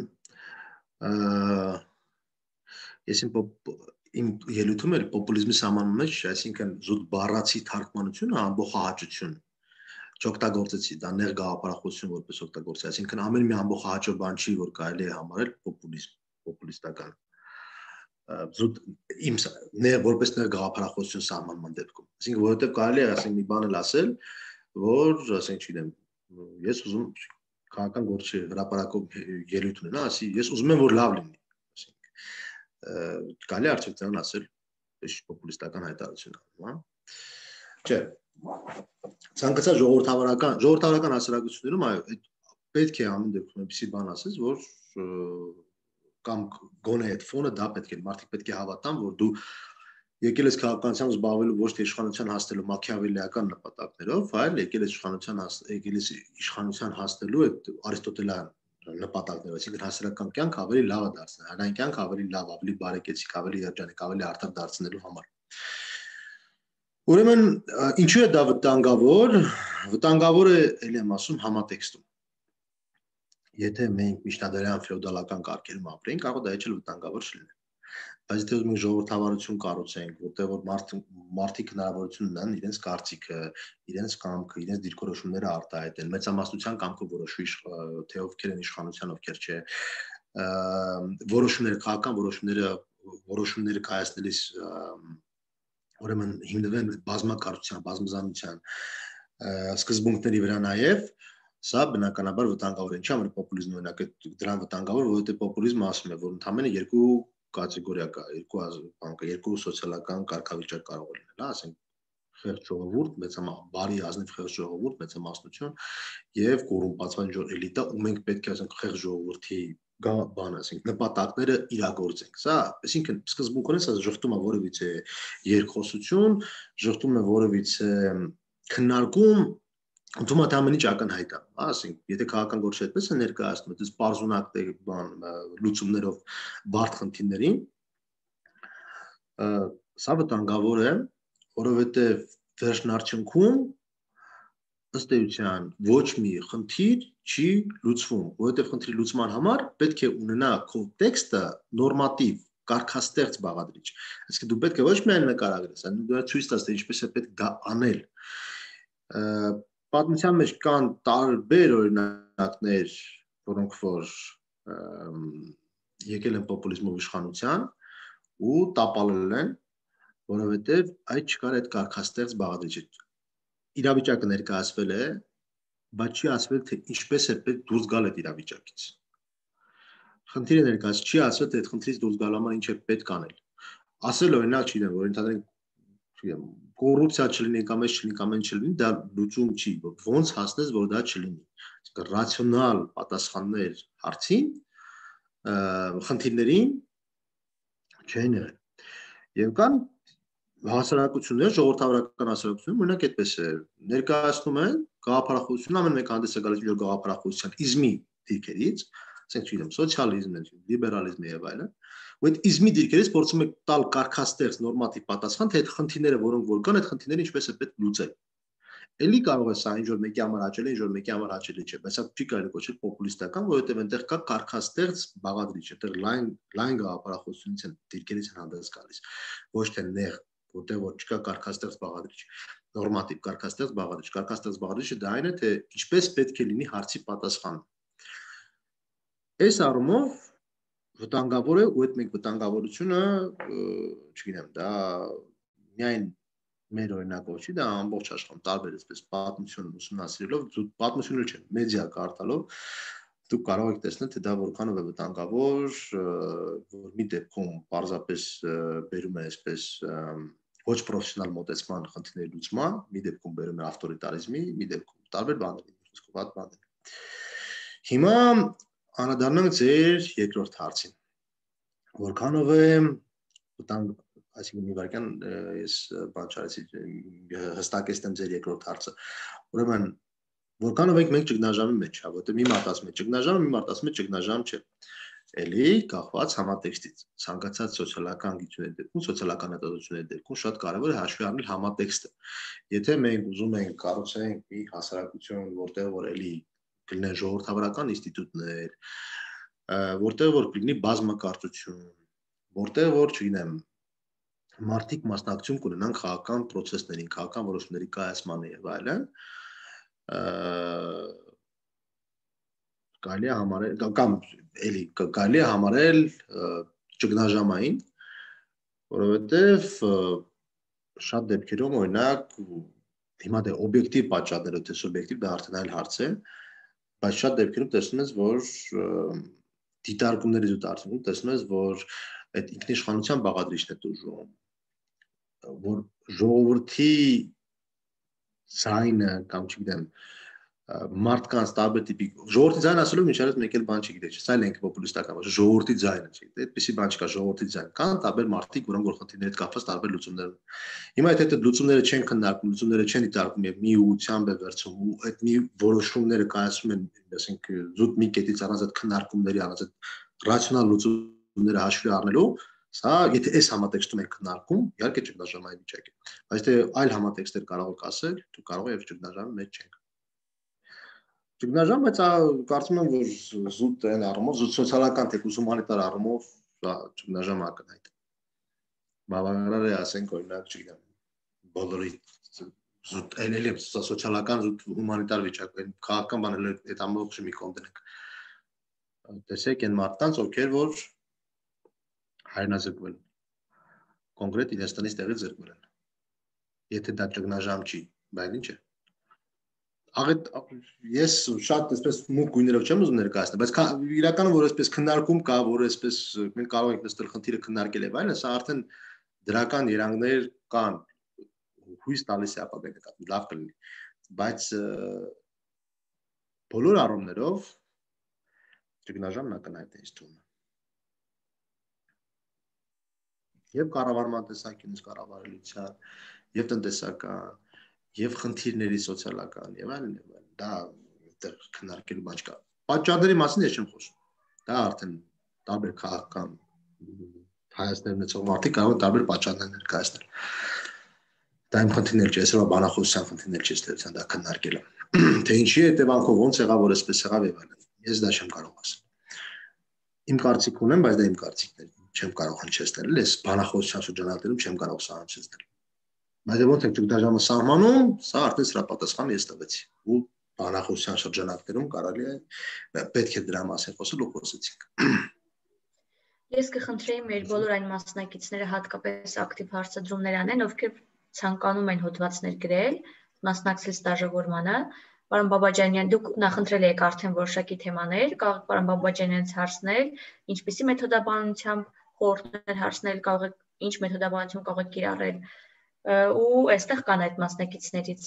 Speaker 1: ես իմ ելույթում էր պոպուլիզմի սահմանման մեջ, այսինքն զուտ բառացի թարգմանությունը ամբողջահաճություն չօգտագործեցի, դա նեղ գաղափարախոսություն որպես օգտագործի, այսինքն ամեն մի ամբողջահաճո բան չի, որ կարելի է համարել պոպուլիզմ, պոպուլիստական։ Զուտ իմ որպես նեղ գաղափարախոսություն սահմանման դեպքում։ Այսինքն որովհետև կարելի է ասենք մի բան էլ ասել, որ ասենք չգիտեմ, ես ուզում քաղաքական գործի հրապարակով ելույթ ունենա, ասի ես ուզում եմ որ լավ լինի, ասենք կարելի է արդյոք դրան ասել պոպուլիստական հայտարարություն, հա։ Չէ։ Ցանկացած ժողովրդավարական հասարակություններում այո, պետք է ամեն դեպքում այնպիսի բան ասես, որ կամ գոնե այդ ֆոնը դա պետք է մարդիկ պետք է հավատան, որ դու եկել ես քաղաքականությամբ զբաղվելու ոչ թե իշխանության հասնելու մաքիավելիական նպատակներով, այլ եկել ես իշխանության հասնելու այդ արիստոտելյան նպատակներով, այսինքն հասարակական կյանք ավելի լավ դարձնել, հանրային կյանք ավելի լավ, ավելի բարեկեցիկ, ավելի երջանիկ, ավելի արդար դարձնելու համար։ Ուրեմն ինչու է դա վտանգավոր։ Վտանգավոր է, ելի եմ ասում, համատեքստում։ Եթե մենք միջնադարյան ֆեոդալական կարգերում ապրեինք, կարող է դա էլ վտանգավոր չլիներ։ Բայց եթե մենք ժողովրդավարություն կառուցենք, որտեղ որ մարդիկ հնարավորություն ունեն իրենց կարծիքը, իրենց կամքը, իրենց դիրքորոշումները արտահայտեն, մեծամասնության կամքը որոշվի, թե ովքեր են իշխանության, ովքեր չէ, քաղաքական որոշումները կայացնելիս ուրեմն հիմնվեն բազմակարծության, բազմազանության սկզբունքների վրա նաև, սա բնականաբար վտանգավոր է։ Ինչի՞ համար պոպուլիզմը օրինակ դրան վտանգավոր, որովհետև պոպուլիզմը ասում է, որ ընդամենը երկու կատեգորիա կա, երկու սոցիալական կարգավիճակ կարող է լինել, ասենք խեղճ ժողովուրդ, բարի ազնիվ խեղճ ժողովուրդ, մեծամասնություն եւ կոռումպացված էլիտա, ու մենք պետք է ասենք խեղճ ժողովրդի բան ասենք նպատակները իրագործենք։ Սա, այսինքն սկզբունքորեն սա ժխտում է որևիցե երկխոսություն, ժխտում է որևիցե քննարկում, ընդհանուր ամեն ինչ ակնհայտ է, ասենք, եթե քաղաքական գործը այդպես է ներկայացնում, այդպես պարզունակ բան լուծումներով բարդ խնդիրներին, սա վտանգավոր է, որովհետև վերջնարդյունքում ըստ էության ոչ մի խնդիր չի լուծվում, որովհետև խնդրի լուծման համար պետք է ունենա քո տեքստը նորմատիվ, կարգաստեղծ բաղադրիչ։ Այսինքն դու պետք է ոչ միայն նկարագրես, այլ դու ցույց տաս, թե ինչպես է պետք դա անել։ Պատմության մեջ կան տարբեր օրինակներ, որոնք որ եկել են պոպուլիզմով իշխանության ու տապալել են, որովհետև այդ չկար այդ կարգաստեղծ բաղադրիչը։ Իրավիճակը ներկայացվել է, բայց չի ասվել, թե ինչպես է պետք դուրս գալ այդ իրավիճակից։ Խնդիրը ներկայացվել, չի ասվել, թե այդ խնդրից դուրս գալու համար ինչ է պետք անել։ Ասել օրինակ, չգիտեմ, որ ընդհանրեն կոռուպցիա չլինի կամ էս չլինի կամ այն չլինի, դա լուծում չի, ոնց հասնես, որ դա չլինի։ Ռացիոնալ պատասխաններ հարցին, խնդիրներին չեն եղել։ Եվ կան հասարակություններ, ժողովրդավարական հասարակություններ, օրինակ այդպես է, ներկայացնում են գաղափարախոսություն, ամեն մեկ հանդես է գալիս մի գաղափարախոսության իզմի դիրքերից, ասենք չգիտեմ, սոցիալիզմն, լիբերալիզմը եւ այլն, ու այդ իզմի դիրքերից փորձում եք տալ կարգաստեղծ նորմատիվ պատասխան, թե այդ խնդիրները, որոնք որ կան, այդ խնդիրները ինչպես է պետք լուծել։ Էլի կարող է սա ինչ որ մեկի համար հաճելի, ինչ որ մեկի համար հաճելի չէ, բայց սա չի կարելի կոչել պոպուլիստական, որովհետև այնտեղ կա կարգաստեղծ բաղադրիչ, այնտեղ լայն գաղափարախոսությունից են դիրքերից են հանդես գալիս, ոչ թե նեղ, որտեղ որ չկա կարգաստեղծ բաղադրիչ, նորմատիվ կարգաստեղծ բաղադրիչ, կարգաստեղծ բաղադրիչը դա այն է, թե ինչպես պետք է լինի հարցի պատասխանը։ Այս առումով վտանգավոր է, ու այդ մեկ վտանգավորությունը, չգիտեմ, դա միայն մեր օրինակով չի, դա ամբողջ աշխարհում տարբեր էսպես պատմություն ուսումնասիրելով, պատմությունը չէ, մեդիա կարդալով, դուք կարող եք տեսնել, թե դա որքանով է վտանգավոր, որ մի դեպքում պարզապես բերում է այսպես ոչ պրոֆեսիոնալ մոտեցման խնդիրների լուծման, մի դեպքում բերում է ավտորիտարիզմի, մի դեպքում տարբեր բաների, խոսքով բաներ։ Հիմա անդրադառնանք ձեր երկրորդ հարցին։ Որքանով է վտանգ, այսինքն մի վարքյան ես բան չարեցի, հստակեցնեմ ձեր երկրորդ հարցը։ Ուրեմն որքանով ենք մենք ճգնաժամի մեջ, հա, որտեղ մի մարդ ասում է ճգնաժամ, մի մարդ ասում է ճգնաժամ չէ։ Էլի կախված համատեքստից։ Ցանկացած սոցիալական գիտությունների դեպքում, սոցիալական հետազոտությունների դեպքում շատ կարևոր է հաշվի առնել համատեքստը։ Եթե մենք ուզում ենք կառուցենք մի հասարակություն, որտեղ որ էլի կլինեն ժողովրդավարական ինստիտուտներ, որտեղ որ կլինի բազմակարծություն, որտեղ որ, չգիտեմ, մարդիկ մասնակցություն կունենան քաղաքական process-ներին, քաղաքական որոշումների կայացմանը եւ այլն, կարելի է համարել կամ էլի կարելի է համարել ճգնաժամային, որովհետեւ շատ դեպքերում օրինակ հիմա դե օբյեկտիվ պատճառներով թե սուբյեկտիվ դա արդեն այլ հարց է, բայց շատ դեպքերում տեսնում ես, որ դիտարկումներից ու դարձումից տեսնում ես, որ այդ ինքնիշխանության բաղադրիչն է դժում, որ ժողովրդի ձայնը կամ չգիտեմ մարդկանց տարբեր տիպի ժողովրդի ձայն ասելով ինչ արած մեկ էլ բան չգիտեք, սա էլ ենք պոպուլիստական, որ ժողովրդի ձայնը չի, այդպեսի բան չկա, ժողովրդի ձայն կան տարբեր մարդիկ, որոնք որ խնդիրների հետ կապված տարբեր լուծումներ ունեն։ Հիմա եթե այդ լուծումները չեն քննարկում, լուծումները չեն դիտարկում եւ մի ուղղությամբ է վերցում ու այդ մի որոշումները կայացում են, ասենք զուտ մի կետից առանց այդ քննարկումների, առանց այդ ռացիոնալ լուծումները հաշվի առնելու, սա եթե այս համատեքստում են քննարկում, իհարկե ճգնաժամային վիճակ է, բայց թե այլ համատեքստեր կարող եք ասել, դու կարող ես ճգնաժամի մեջ չենք։ Ճգնաժամ, բայց կարծում եմ, որ զուտ այն առումով, զուտ սոցիալական թեկուզ հումանիտար առումով ճգնաժամ ակնհայտ։ Բավականար է ասենք օրինակ, չգիտեմ, բոլորի զուտ այլելի սոցիալական զուտ հումանիտար վիճակ, քաղաքական բաներ այդ ամբողջը մի կողմ դնենք։ Տեսեք այն մարդկանց, ովքեր որ հայրենազրկվել են, կոնկրետ Իրաստանից տեղից զրկվել են։ Եթե դա ճգնաժամ չի, բայց ինչ է։ Ես շատ այսպես մուգ գույներով չեմ ուզում ներկայացնել, բայց իրականում որ այսպես քննարկում կա, որ այսպես մենք կարող ենք նստել խնդիրը քննարկել եւ այլն, սա արդեն դրական երանգներ կան, հույս տալիս է ապագայի նկատմամբ, լավ կլինի, բայց բոլոր առումներով ճգնաժամն ակնհայտ է ինձ թվում։ Եվ կառավարման տեսանկյունից կառավարելիության, եւ տնտեսական, եւ խնդիրների սոցիալական եւ այլն, դա այդտեղ քննարկելու բան չկա։ Պատճառների մասին ես չեմ խոսում։ Դա արդեն տարբեր քաղաքական հայացքներ ունեցող մարդիկ կարող են տարբեր պատճառներ ներկայացնել։ Դա իմ խնդիրն էլ չէ, այսօր բանախոսության խնդիրն էլ չի ստեղծան դա քննարկելը։ Թե ինչի հետևանքով ոնց եղավ, որ այսպես եղավ եւ այլն։ Ես դա չեմ կարող ասել։ Իմ կարծիք ունեմ, բայց դա իմ կարծիքն է, չեմ կարող հնչեցնել, ես բանախոսության շրջանակներում չեմ կարող սա հնչեցնել։ Բայց ոնց է ճգնաժամը սահմանում, սա արդեն սրա պատասխանը ես տվեցի։ Ու բանախոսության շրջանակներում կարելի է պետք է դրա մասին խոսել ու խոսեցինք։
Speaker 2: Ես կխնդրեի մեր բոլոր այն մասնակիցները հատկապես ակտիվ հարցադրումներ անեն, ովքեր ցանկանում են հոդվածներ գրել, մասնակցել ստաժողորմանը։ Պարոն Բաբաջանյան, դուք նախընտրել եք արդեն որոշակի թեմաներ, կարող եք պարոն Բաբաջանյանից հարցնել, ինչպիսի մեթոդաբանությամբ խորհուրդներ հարցնել, կարող եք ինչ մեթոդաբանություն կարող եք կիրառել, ու այստեղ կան այդ մասնակիցներից։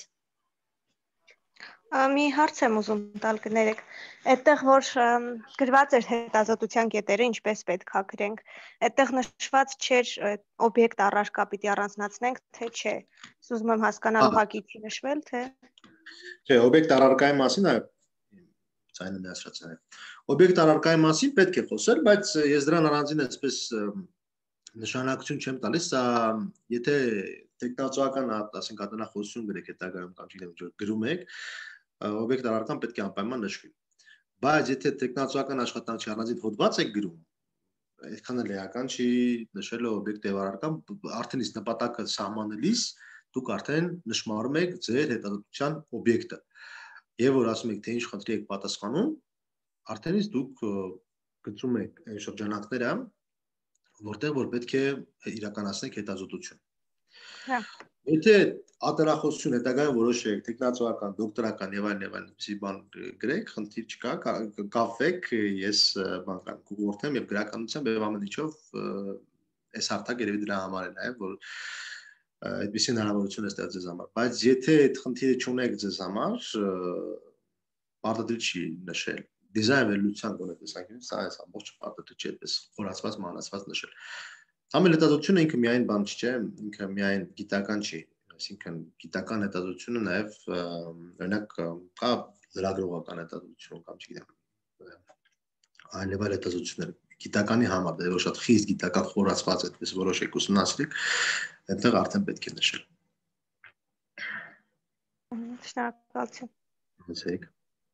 Speaker 7: Մի հարց եմ ուզում տալ կներեք, այդտեղ որ գրված էր հետազոտության կետերը, ինչպես պետք է գրենք, այդտեղ նշված չէր օբյեկտ առարկա պիտի առանձնացնենք, թե չէ։ Ուզում եմ հասկանալ ուղղակի չի նշվել, թե
Speaker 1: Չէ, օբյեկտ առարկայի մասին այո, ցայնը դասրած է։ Օբյեկտ առարկայի մասին պետք է խոսել, բայց ես դրան առանձին այսպես նշանակություն չեմ տալիս, եթե տեխնոլոգիական, ասենք ատենախոսություն գրեք հետագայում կամ չգիտեմ, գրում եք, օբյեկտ առարկան պետք է անպայման նշվի։ Բայց եթե տեխնոլոգիական աշխատանքի առանձին հոդված եք գրում, այդքան էլ էական չի նշել օբյեկտ եւ առարկան, արդեն իսկ նպատակը սահմանելիս դուք արդեն նշмарում եք ձեր հետազոտության օբյեկտը։ Եվ որ ասում եք, թե ինչ խնդրի եք պատասխանում, արդեն իսկ դուք գծում եք այն շրջանակները, որտեղ որ պետք է իրականացնեք հետազոտություն։ Եթե ատենախոսություն հետագայում որոշեք տեխնոլոգիական, դոկտորական եւ այլն, բան գրեք, խնդիր չկա, կապվեք, ես բան կամ կուղղորդեմ եւ գրականությամբ եւ ամեն ինչով այս հարթակ երևի դրա համար է նաեւ, որ այդպիսի հնարավորություն է ստեղծել ձեզ համար, բայց եթե այդ խնդիրը չունեք ձեզ համար, պարտադիր չի նշել։ Դիզայն վերլուծության գոնե տեսանկյունից սա այս ամբողջ պարտադիր չի այդպես խորացված, մանրացված նշել։ Համել հետազոտությունը ինքը միայն բան չէ, ինքը միայն գիտական չի, այսինքն գիտական հետազոտությունը նաև օրինակ կա լրագրողական հետազոտություն կամ չգիտեմ այլ հետազոտություններ, գիտականի համար, դա որ շատ խիստ գիտական խորացված այդպես որոշեք ուսումնասիրեք, այնտեղ արդեն պետք է նշել։
Speaker 7: Շնորհակալություն։
Speaker 1: Հասեք։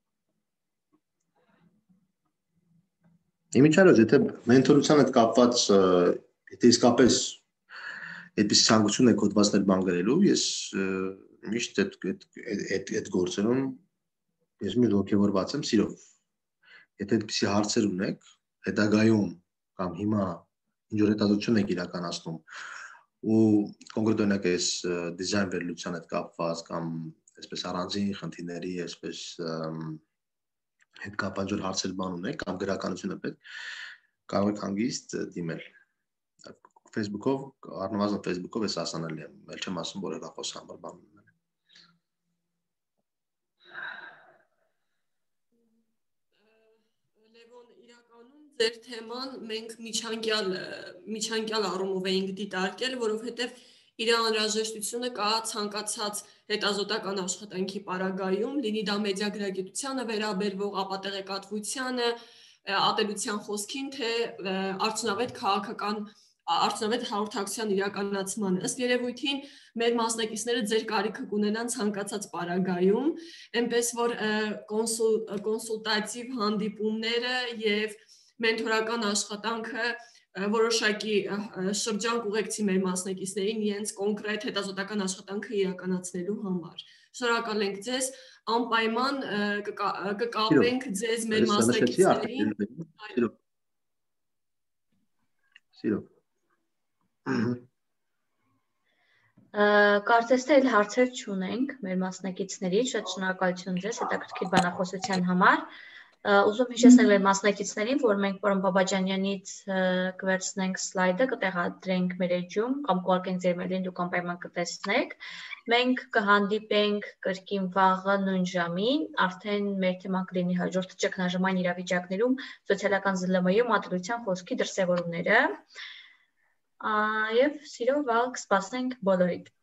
Speaker 1: Իմիջիայլոց, եթե մենթորության հետ կապված, եթե իսկապես այդպես ցանկություն եք հոդվածներ բան գրելու, ես միշտ այդ գործերում ես մի ողջավորված եմ սիրով։ Եթե այդպիսի հարցեր ունեք, հետագայում կամ հիմա ինչ որ հետազոտություն եք իրականացնում ու կոնկրետ օրինակ այս դիզայն վերլուծության հետ կապված կամ այսպես առանձին խնդիրների, այսպես հետ կապված որ հարցեր բան ունեք կամ գրականությունը պետք կարող եք հանգիստ դիմել Facebook-ով, առնվազն Facebook-ով էս հասանելի է, ել չեմ ասում որ հեռախոս համար բան ունեն։
Speaker 3: Լևոն, իրականում ձեր թեման մենք միջանկյալ առումով էինք դիտարկել, որովհետև իր անհրաժեշտությունը կա ցանկացած հետազոտական աշխատանքի պարագայում, լինի դա մեդիագրագիտությանը վերաբերվող, ապա տեղեկատվությանը, ատելության խոսքին, թե արդյունավետ քաղաքական արդյունավետ հաղորդակցության իրականացմանը։ Ըստ երևույթին մեր մասնակիցները ձեր կարիքը կունենան ցանկացած պարագայում, այնպես որ կոնսուլտատիվ հանդիպումները եւ մենթորական աշխատանքը որոշակի շրջան կուղեկցի մեր մասնակիցներին իրենց կոնկրետ հետազոտական աշխատանքը իրականացնելու համար։ Շնորհակալ ենք ձեզ, անպայման կկապենք ձեզ մեր մասնակիցներին։
Speaker 1: Սիրով։
Speaker 2: Կարծես թե այլ հարցեր չունենք մեր մասնակիցների, շատ շնորհակալություն ձեզ հետաքրքիր բանախոսության համար։ Ուզում հիշեցնել մեր մասնակիցներին, որ մենք պարոն Բաբաջանյանից կվերցնենք սլայդը, կտեղադրենք մեր էջում կամ կուղարկենք ձեր մեյլին, դուք անպայման կտեսնեք։ Մենք կհանդիպենք կրկին վաղը նույն ժամին, արդեն մեր թեման կլինի հաջորդ ճգնաժամային իրավիճակներում սոցիալական ԶԼՄ-ում ատելության խոսքի դրսևորումները։ Եվ սիրով վաղ կսպասենք բոլորիդ։